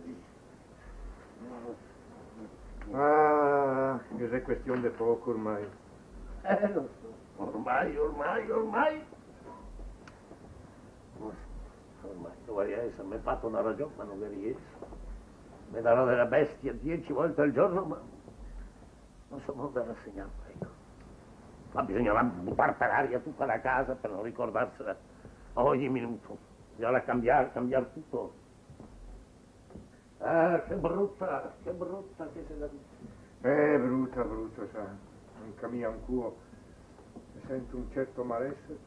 F: Ah, che è questione di poco ormai.
B: Eh, lo so. Ormai, ormai, ormai. Ormai dovrei essermi fatto una ragione, ma non mi riesco. Mi darò della bestia dieci volte al giorno, ma non so come rassegnarmi, ecco. Ma bisognava buttare per aria tutta la casa per non ricordarsela ogni minuto. Bisogna cambiare, cambiare tutto. Ah, che brutta, che brutta che sei la vita.
F: Eh, brutta, brutta, sa. Anche mia ancora. Mi sento un certo malessere.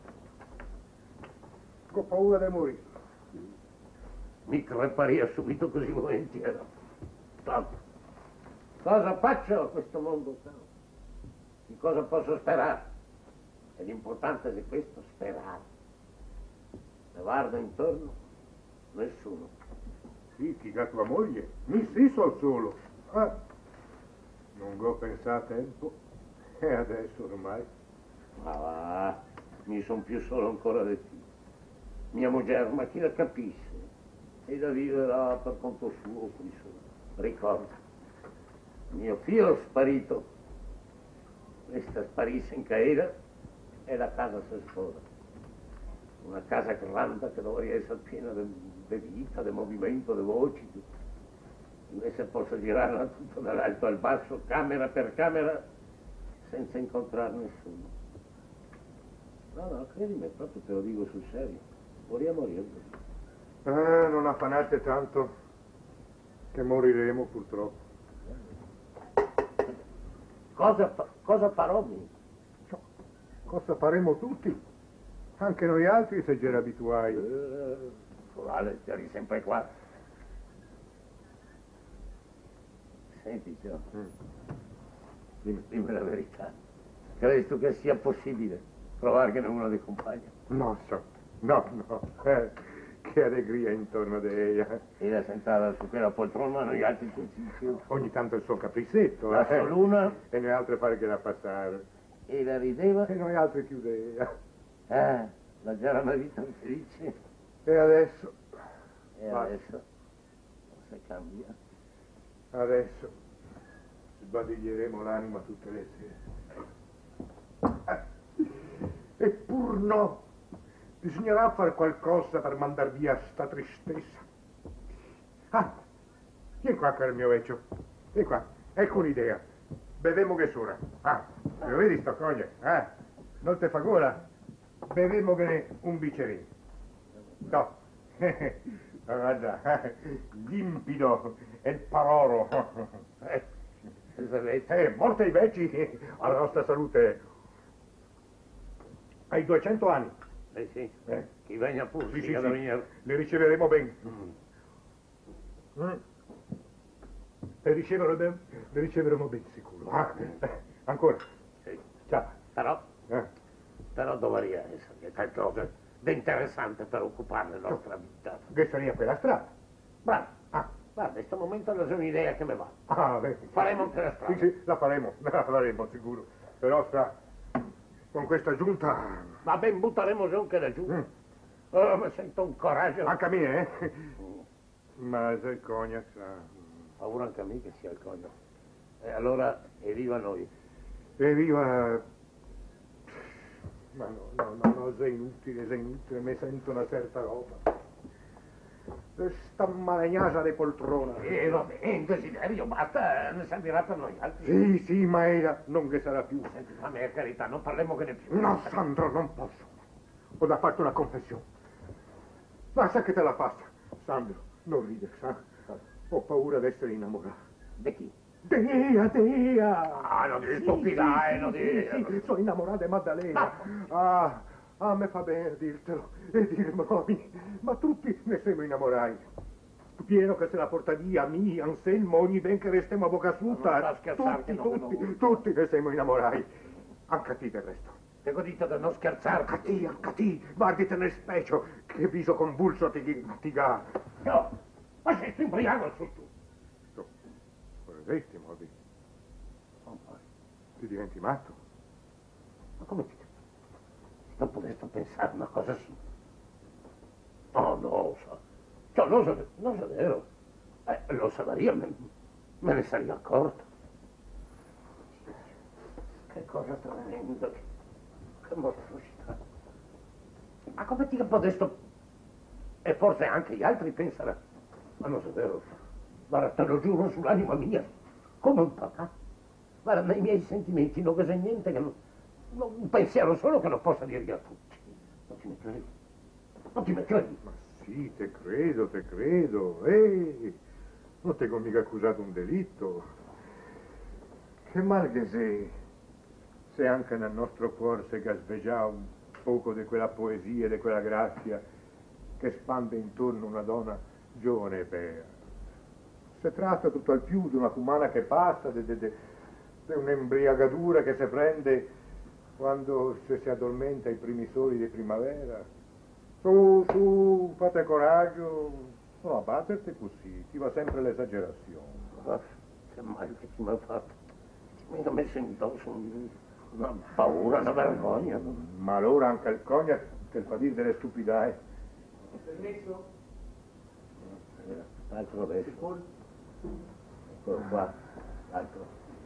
F: Ho paura di morire.
B: Mi creparia subito così volentieri. Tanto, cosa faccio a questo mondo? Di cosa posso sperare? E l'importante è questo, sperare. Ne guardo intorno, nessuno.
F: Sì, chi ha tua moglie? Mi sì, so solo. Ah, non ho pensato a tempo. E adesso ormai.
B: Ma va, mi son più solo ancora di più. Mia moglie, ma chi la capisce? E da vivere per conto suo qui solo. Ricorda, mio figlio è sparito. Questa sparisse in caera e la casa si sfoda. Una casa grande che dovrebbe essere piena di vita, di movimento, di voci. Invece posso girarla tutto dall'alto al basso, camera per camera, senza incontrare nessuno. No, no, credimi, proprio te lo dico sul serio. Vorrei morire.
F: Ah, non affannate tanto, che moriremo purtroppo.
B: Cosa, fa, cosa farò, mi?
F: Cosa faremo tutti? Anche noi altri se già abituai.
B: Eh, Vale, eri sempre qua. Senti, Gio, mm. dimmi, dimmi la verità. Credi tu che sia possibile trovare che non uno di compagno?
F: No, so, no, no. Eh, Che allegria intorno a lei.
B: E la sentava su quella poltrona, noi altri tutti.
F: Ogni tanto il suo capriccetto.
B: La
F: eh.
B: luna.
F: E noi altri fare che la passare.
B: E la rideva.
F: E noi altri chiudeva.
B: Ah, la già una vita infelice.
F: E adesso?
B: E
F: Ma...
B: adesso? Se cambia.
F: Adesso sbadiglieremo l'anima tutte le sere. Eppur no. Bisognerà fare qualcosa per mandar via sta tristezza. Ah, vieni qua, caro mio vecchio. Vieni qua. Ecco un'idea. Bevemo che sora. Ah, lo vedi sto cognac? Eh? Non te fa gola? Bevemo che ne un bicchierino. No. Guarda, limpido e il paroro. Eh, eh, morte ai vecchi alla nostra salute. Hai duecento anni.
B: Eh sì,
F: Eh.
B: chi venga pure,
F: Sì,
B: sì,
F: sì,
B: sì.
F: sì. Le riceveremo bene.
B: Mm.
F: Mm. Le, riceveremo, le riceveremo ben sicuro. Ah, eh, ancora.
B: Sì.
F: Ciao.
B: Però,
F: Eh.
B: però dovrebbe essere qualcosa di interessante per occupare la nostra vita.
F: Che sarebbe quella strada?
B: Bravo.
F: Ah.
B: Guarda, in questo momento ho un'idea che mi va.
F: Ah, beh.
B: Faremo anche la strada.
F: Sì, sì, la faremo, la faremo sicuro. Però sta con questa giunta.
B: Va ben, butteremo giù anche da giù.
F: Mm.
B: Oh, mi sento un coraggio.
F: Anche a me, eh? Ma se il cognac sa.
B: Paura anche a me che sia il coglio. E allora, evviva noi.
F: Evviva. Ma no, no, no, no, sei inutile, sei inutile, mi sento una certa roba. Questa malegnasa di poltrona.
B: E va bene, un desiderio, basta, ne servirà per noi altri.
F: Sì, sì, ma era, non che sarà più.
B: Senti, a me, carità, non parliamo che ne più.
F: No, Sandro, non posso. Ho da farti una confessione. Basta che te la faccia. Sandro, non ridere, sa? Ho paura d'essere innamorato.
B: Di chi?
F: Dea, Dea!
B: Ah, non dire
F: Sì,
B: stupidai,
F: sì,
B: non
F: sì,
B: dire.
F: sì, sono innamorato di Maddalena. Ah, a me fa bene dirtelo e dirmelo. Ma tutti ne siamo innamorati. Pieno che se la porta via, mi, Anselmo, ogni ben che restiamo a bocca asciutta.
B: Non sta scherzando,
F: Tutti,
B: non me
F: tutti,
B: lo-
F: tutti ne siamo innamorati. Anche a te del resto.
B: Ti ho detto di non scherzare.
F: Anche a te, anche a te. Guardite nel specchio, che viso convulso ti, ti dà.
B: No, ma sei imbriaco su tu.
F: Tu, vorresti, Modi? Ti diventi matto?
B: Ma come ti... Non potresti pensare una cosa sì. Oh, no, so. Cioè, non so, non so vero. Eh, lo sapevo, me, me ne sarei accorto. Che cosa tremenda, che, che mostruosità. Ma come ti potesto... E forse anche gli altri penseranno. Ma non so vero. Guarda, te lo giuro sull'anima mia, come un papà. Guarda, nei miei sentimenti non c'è niente che non... Un pensiero solo che non possa dirgli a tutti. Non ti metterei. Non ti metterei.
F: Ma sì, te credo, te credo. Ehi, non ti ho mica accusato un delitto. Che mal che sei. Se anche nel nostro cuore si gasveggia un poco di quella poesia, di quella grazia che spande intorno una donna giovane e bella. Si tratta tutto al più di una cumana che passa, di un'embriagatura che si prende quando si, si addormenta ai primi soli di primavera. Su, su, fate coraggio, non abbatterti così, ti va sempre l'esagerazione.
B: Ma che mai che ti mi ha fatto? Mi ha messo indosso una paura, una vergogna.
F: Ma allora anche il cognac che fa dire delle stupidai.
I: Permesso?
B: L'altro adesso. Eccolo qua, l'altro.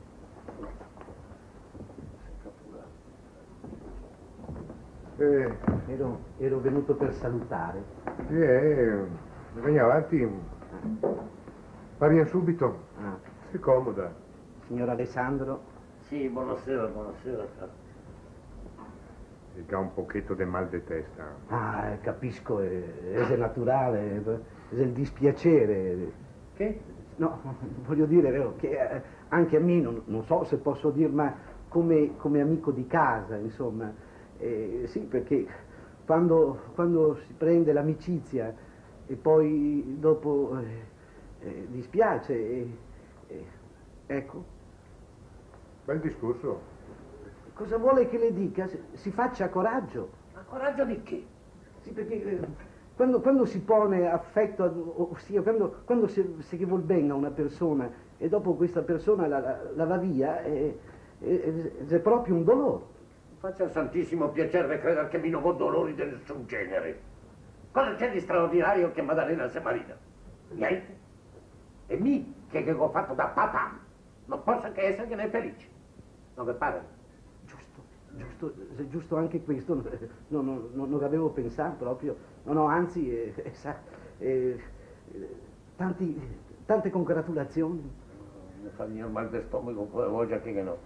F: Eh,
I: Ero, ero venuto per salutare.
F: sì, eh, vieni avanti. Va via subito.
I: Ah,
F: Si comoda.
I: signor Alessandro,
B: Sì, buonasera, buonasera, caro.
F: E ha un pochetto di mal di testa.
I: ah, eh, capisco, è, è naturale, è il dispiacere.
B: Che?
I: No, voglio dire vero, che eh, anche a me, non, non so se posso dir, ma come, come amico di casa, insomma, eh, sì, perché quando, quando si prende l'amicizia e poi dopo eh, eh, dispiace, eh, eh, ecco,
F: Bel discorso.
I: cosa vuole che le dica? Si- Si faccia coraggio.
B: Ma coraggio di che?
I: Sì, perché eh, quando, quando si pone affetto, ad- ossia quando, quando si, si vuol bene a una persona e dopo questa persona la, la, la va via, è, è, è proprio un dolore.
B: Faccia santissimo piacere credere che mi non ho dolori di nessun genere. Cosa c'è di straordinario che Maddalena sia marita? Niente. E mi, che, che ho fatto da papà, non posso che esserne felice. Non vi pare?
I: Giusto, giusto, è giusto anche questo, non, non, non, non avevo pensato proprio, no, no, anzi, eh, eh, sa, eh, eh, tanti, tante congratulazioni.
B: Mi fa venire mal di stomaco come voce che no.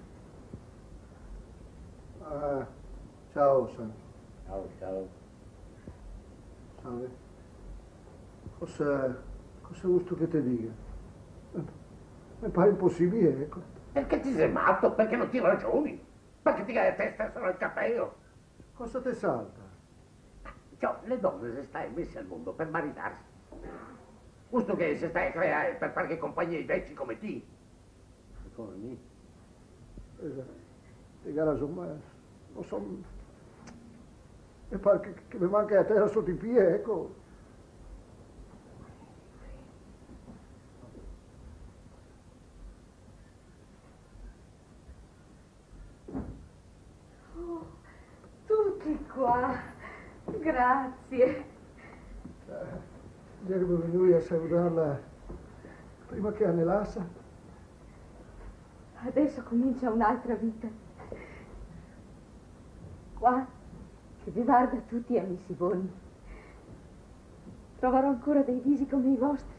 E: Ah, ciao, San.
B: Ciao, ciao.
E: Salve. Cosa, cosa gusto che ti dica? Mi pare impossibile, ecco.
B: Perché ti sei matto? Perché non ti ragioni? Perché ti hai a testa solo il capello?
E: Cosa ti salta?
B: Cioè, le donne si stai messe al mondo per maritarsi. Giusto che si stai a creare per fare compagnia ai vecchi come te. Come me.
E: Esatto. E gara, insomma, non so. Mi pare che, che mi manca la terra sotto i piedi, ecco.
A: Oh, tutti qua. Grazie.
E: Ieri mi venuti a salutarla prima che anelasse.
A: Adesso comincia un'altra vita. Qua, che vi guarda tutti amici buoni. Troverò ancora dei visi come i vostri.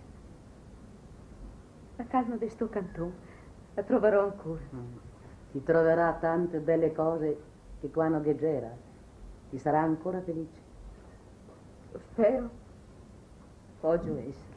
A: La calma di sto cantone la troverò ancora.
D: Ti troverà tante belle cose che quando gheggerà ti sarà ancora felice.
A: Lo spero. Poggio esserlo.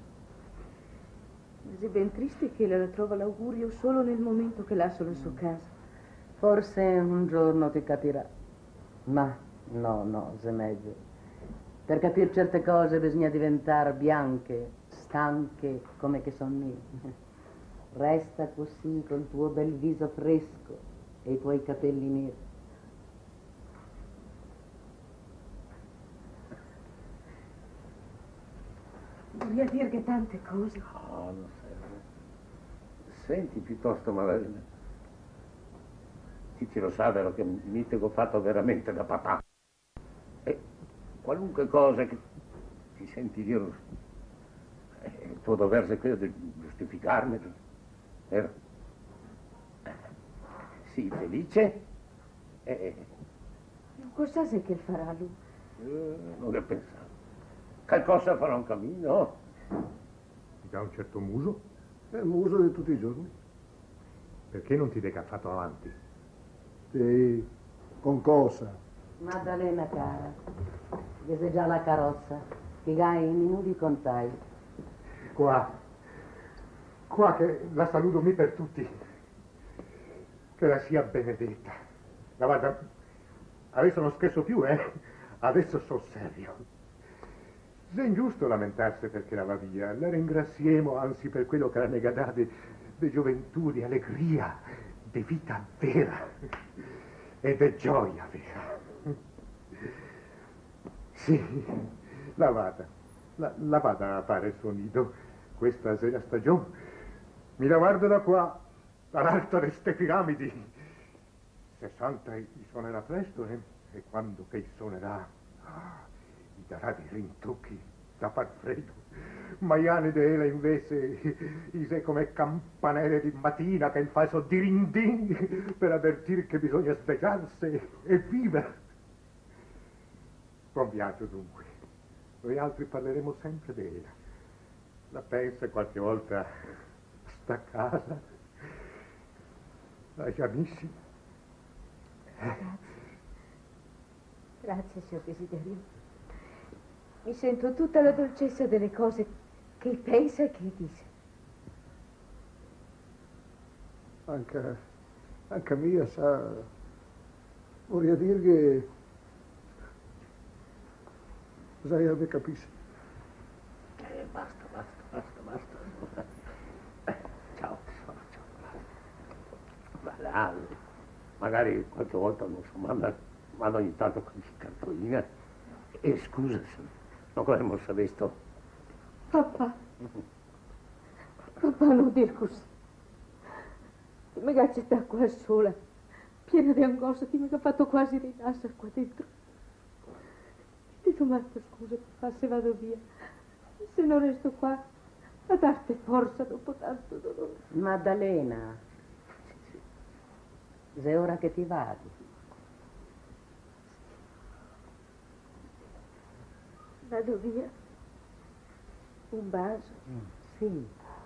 A: Ma è ben triste che la trova l'augurio solo nel momento che lascio la sua casa.
D: Forse un giorno ti capirà. Ma no, no, se meglio. Per capire certe cose bisogna diventare bianche, stanche come che son io. Resta così col tuo bel viso fresco e i tuoi capelli neri.
A: Vorrei dirgli tante cose.
B: No, non serve. Senti piuttosto, Maddalena. Ti lo sa, vero, che mi te ho fatto veramente da papà. E qualunque cosa che ti senti dire, è il tuo dovere credo di giustificarmi, vero? Sii felice e...
A: Cosa sai che farà lui?
B: Eh, non ho pensato. Qualcosa farà un cammino.
F: Ti ha un certo muso?
E: È il muso di tutti i giorni.
F: Perché non ti dai cazzato avanti?
E: Sì, con cosa?
D: Maddalena cara, che sei già la carrozza, che gai i minuti contai.
F: Qua, qua che la saluto mi per tutti. Che la sia benedetta. Ma guarda, adesso non scherzo più, eh? Adesso sto serio. Se è ingiusto lamentarsi perché la va via, la ringraziamo anzi per quello che la nega dà di, di gioventù, di allegria, di vita vera e di gioia vera. Sì, la vada, la, la vada a fare il suo nido questa sera stagione. Mi la guardo da qua, dall'alto di ste piramidi. sessanta gli suonerà presto, eh? E quando che suonerà, ah, gli darà dei rintocchi da far freddo. Maiane de Ela invece ise come campanelle di mattina che il falso dirindin per avvertire che bisogna svegliarsi e vivere. Buon viaggio dunque. Noi altri parleremo sempre di Ela. La pensa qualche volta a sta casa, agli amici.
A: Grazie. Grazie, signor Desiderio. Mi sento tutta la dolcezza delle cose che pensa e che dice.
E: Anche, anche mia, sa, vorrei dire che... Sai, non mi capisci.
B: Eh, basta, basta, basta, basta. Ciao, ciao, ciao. Ma là, magari qualche volta non so, manda, manda ogni tanto qualche cartolina. E scusa se No, come hemos visto?
A: Papà. Papà, non dir così. Ti mi sta qua sola, piena di angoscia, ti mi ha fatto quasi rinascere qua dentro. Ti domando scusa, papà, se vado via. Se non resto qua a darti forza dopo tanto dolore.
D: Maddalena, è ora che ti vadi.
A: Vado via. Un bacio.
D: Mm, sì.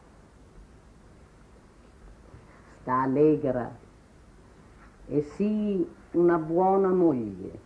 D: Sta allegra e sii una buona moglie.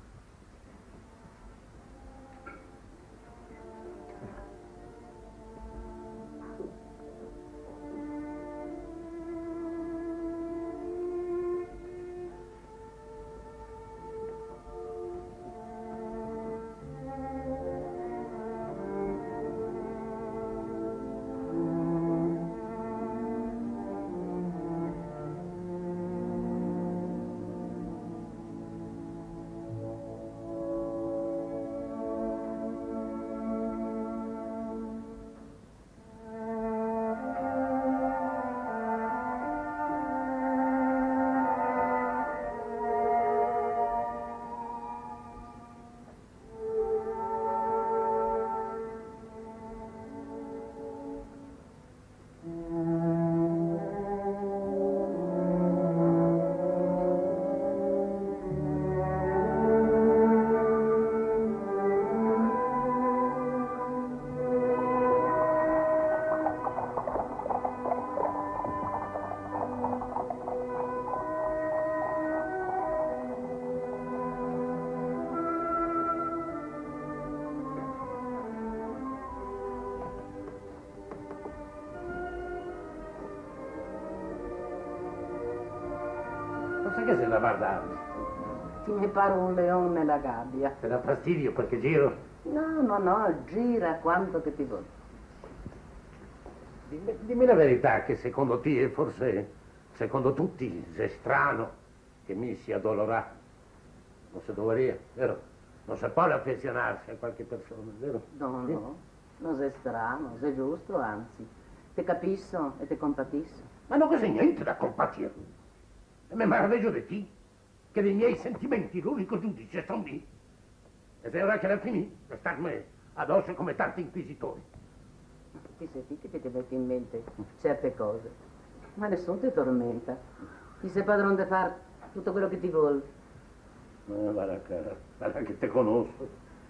B: Che se la guardavo?
D: Ti mi pare un leone nella gabbia.
B: Ti dà fastidio perché giro?
D: No, no, no, gira quanto che ti vuoi.
B: Dimmi, dimmi la verità, che secondo te, forse secondo tutti, è strano che mi sia addolorato. Non si dovrebbe, vero? Non si può affezionarsi a qualche persona, vero?
D: No, no, non sei strano, sei giusto, anzi. Ti capisco e ti compatisco.
B: Ma non c'è niente da compatire. E mi meraviglio di te, che dei miei sentimenti l'unico giudice sono me. E se ora che la finì, per starmi addosso come tanti inquisitori.
D: Ti sei che ti metti in mente certe cose, ma nessuno ti tormenta. Ti sei padrone di fare tutto quello che ti vuole.
B: No, guarda, cara, guarda che te conosco.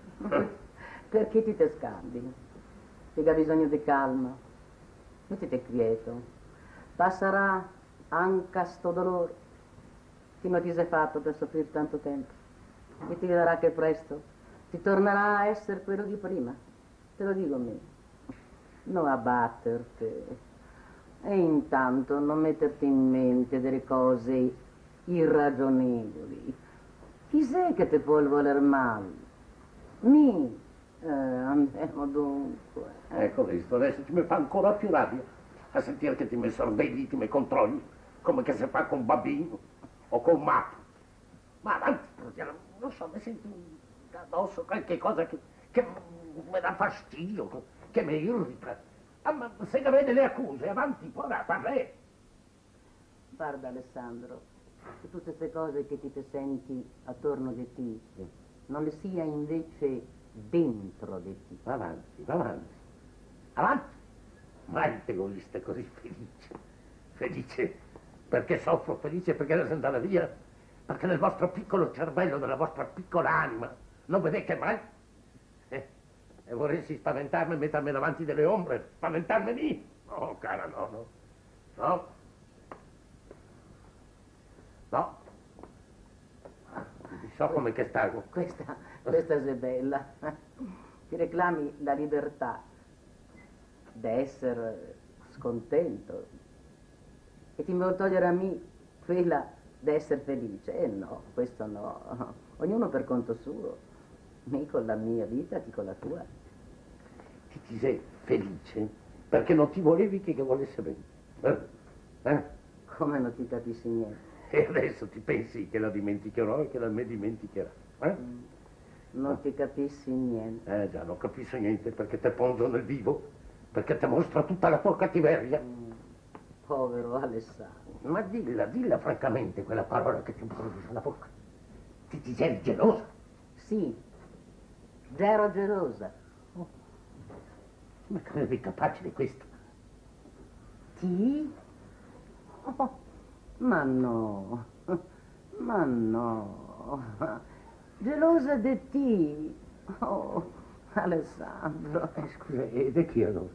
D: Perché ti te scambi? Ti ha bisogno di calma. Mettiti quieto. Passerà anche sto dolore che non ti sei fatto per soffrire tanto tempo. E ti vedrà che presto ti tornerà a essere quello di prima. Te lo dico a me. Non abbatterti. E intanto non metterti in mente delle cose irragionevoli. Chi sei che ti può voler male? Mi. Eh, andiamo dunque.
B: Ecco visto, adesso ti mi fa ancora più rabbia a sentire che ti mi sorvegli, ti mi controlli, come che si fa con un bambino o con un matto. Ma avanti, non so, mi sento addosso qualche cosa che, che mi dà fastidio, che mi irrita. Ah, ma se ne vede le accuse, avanti, ora parla.
D: Guarda Alessandro, che tutte queste cose che ti te senti attorno di te non le sia invece dentro di te.
B: Va avanti, va avanti, avanti. Mai egoista così felice, felice perché soffro, felice perché lei è andata via, perché nel vostro piccolo cervello, nella vostra piccola anima, non vedete mai? Eh, e vorresti spaventarmi e mettermi davanti delle ombre, spaventarmi lì? No, cara, no, no, no, no. So come che stago.
D: Questa, questa è bella. Ti reclami la libertà di essere scontento e ti vuoi togliere a me quella di essere felice. Eh no, questo no. Ognuno per conto suo. Me con la mia vita, ti con la tua.
B: Ti ti sei felice perché non ti volevi che, che volesse bene. Eh? Eh?
D: Come non ti capisci niente?
B: E adesso ti pensi che la dimenticherò e che la me dimenticherà. Eh? Mm.
D: Non ti capissi niente.
B: Eh già, non capisco niente perché te pondo nel vivo, perché te mostra tutta la tua cattiveria.
D: Mm, povero Alessandro.
B: Ma dilla, dilla francamente quella parola che ti improvvisa la bocca. Ti ti sei gelosa?
D: Sì, ero gelosa.
B: Oh. Ma credevi capace di questo?
D: Ti? Oh, ma no, ma no. Gelosa di ti. Oh, Alessandro.
B: Eh, scusa, e di chi allora?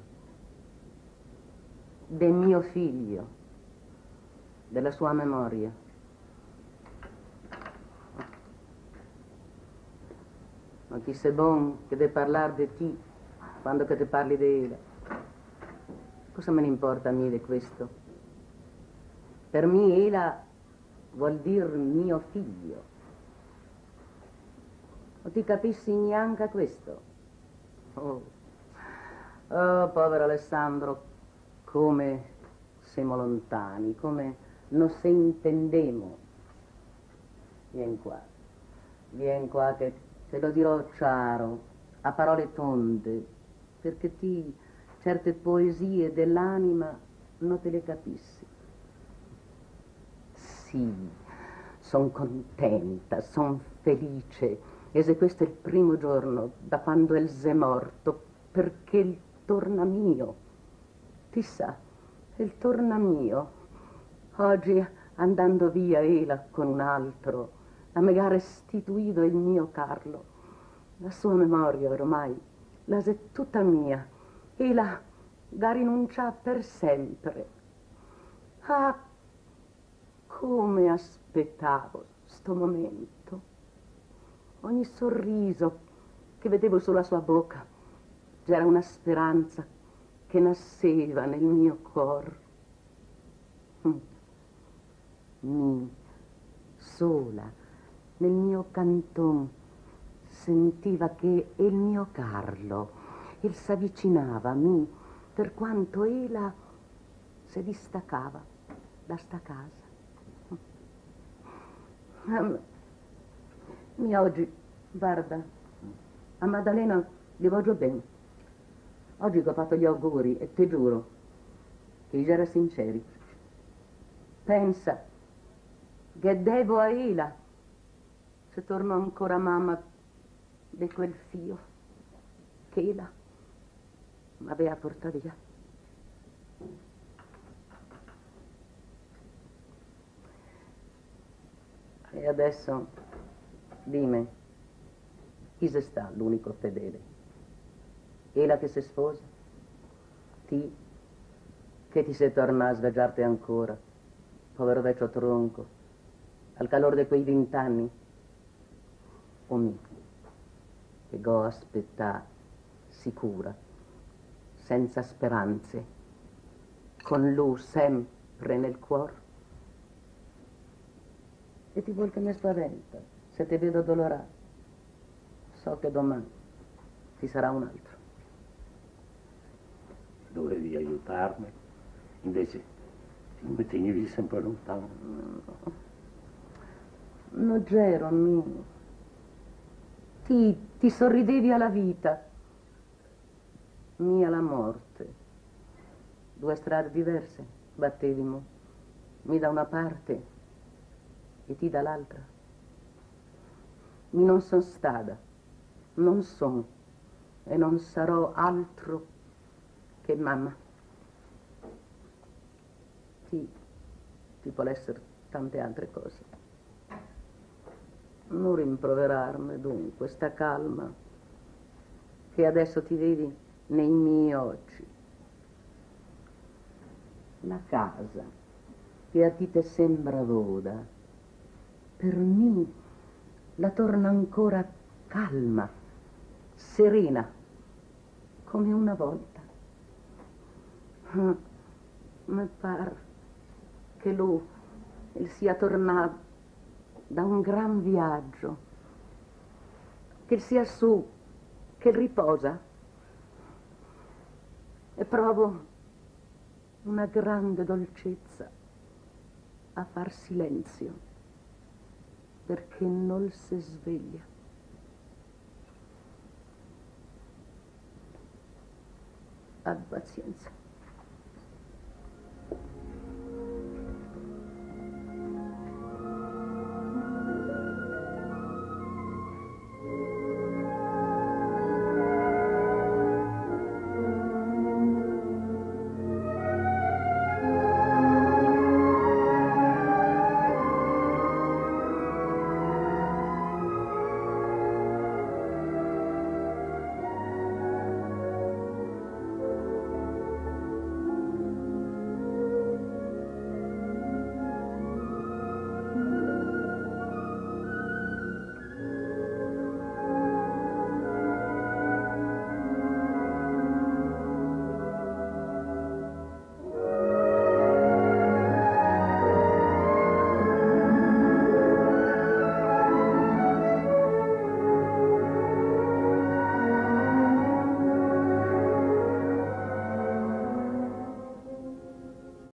D: Del mio figlio, della sua memoria. Ma chi sei buon che deve parlare di ti quando che ti parli di Ela? Cosa me ne importa a me di questo? Per me Ela vuol dire mio figlio. Non ti capissi neanche questo? Oh, oh povero Alessandro, come siamo lontani, come non se intendemo. Vien qua, vien qua che te lo dirò chiaro, a parole tonde, perché ti certe poesie dell'anima non te le capissi. Sì, son contenta, son felice, e se questo è il primo giorno da quando Else è morto, perché il torna mio. Ti sa, il torna mio. Oggi, andando via Ela con un altro, a me ha restituito il mio Carlo. La sua memoria ormai la è tutta mia. Ela da rinunciare per sempre. Ah, come aspettavo sto momento. Ogni sorriso che vedevo sulla sua bocca c'era una speranza che nasceva nel mio cuore. Mi, sola, nel mio canton, sentiva che il mio Carlo, il s'avvicinava a me, per quanto Ela si distaccava da sta casa. Mi oggi, guarda, a Maddalena gli voglio bene. Oggi che ho fatto gli auguri e ti giuro che era sinceri. Pensa che devo a Ela se torno ancora mamma di quel fio che Ela mi aveva portato via. E adesso dimmi, chi se sta l'unico fedele? Ela che si sposa? Ti che ti sei tornato a svegliarti ancora, povero vecchio tronco, al calore di quei vent'anni? O mi, che go aspettare, sicura, senza speranze, con lui sempre nel cuore? E ti vuol che mi spaventa, se ti vedo dolorato. So che domani ci sarà un altro.
B: Dovevi aiutarmi, invece mi tenevi sempre lontano.
D: No, non c'ero mio. Ti, ti sorridevi alla vita, mia la morte. Due strade diverse battevimo, mi da una parte e ti dall'altra. Mi non son stata, non sono e non sarò altro che mamma. Ti, ti può essere tante altre cose. Non rimproverarmi dunque, sta calma, che adesso ti vedi nei miei occhi. La casa, che a ti te sembra voda, per me la torna ancora calma, serena, come una volta. Ah, mi pare che lui sia tornato da un gran viaggio, che sia su, che riposa, e provo una grande dolcezza a far silenzio, perché non si sveglia. Abbi pazienza.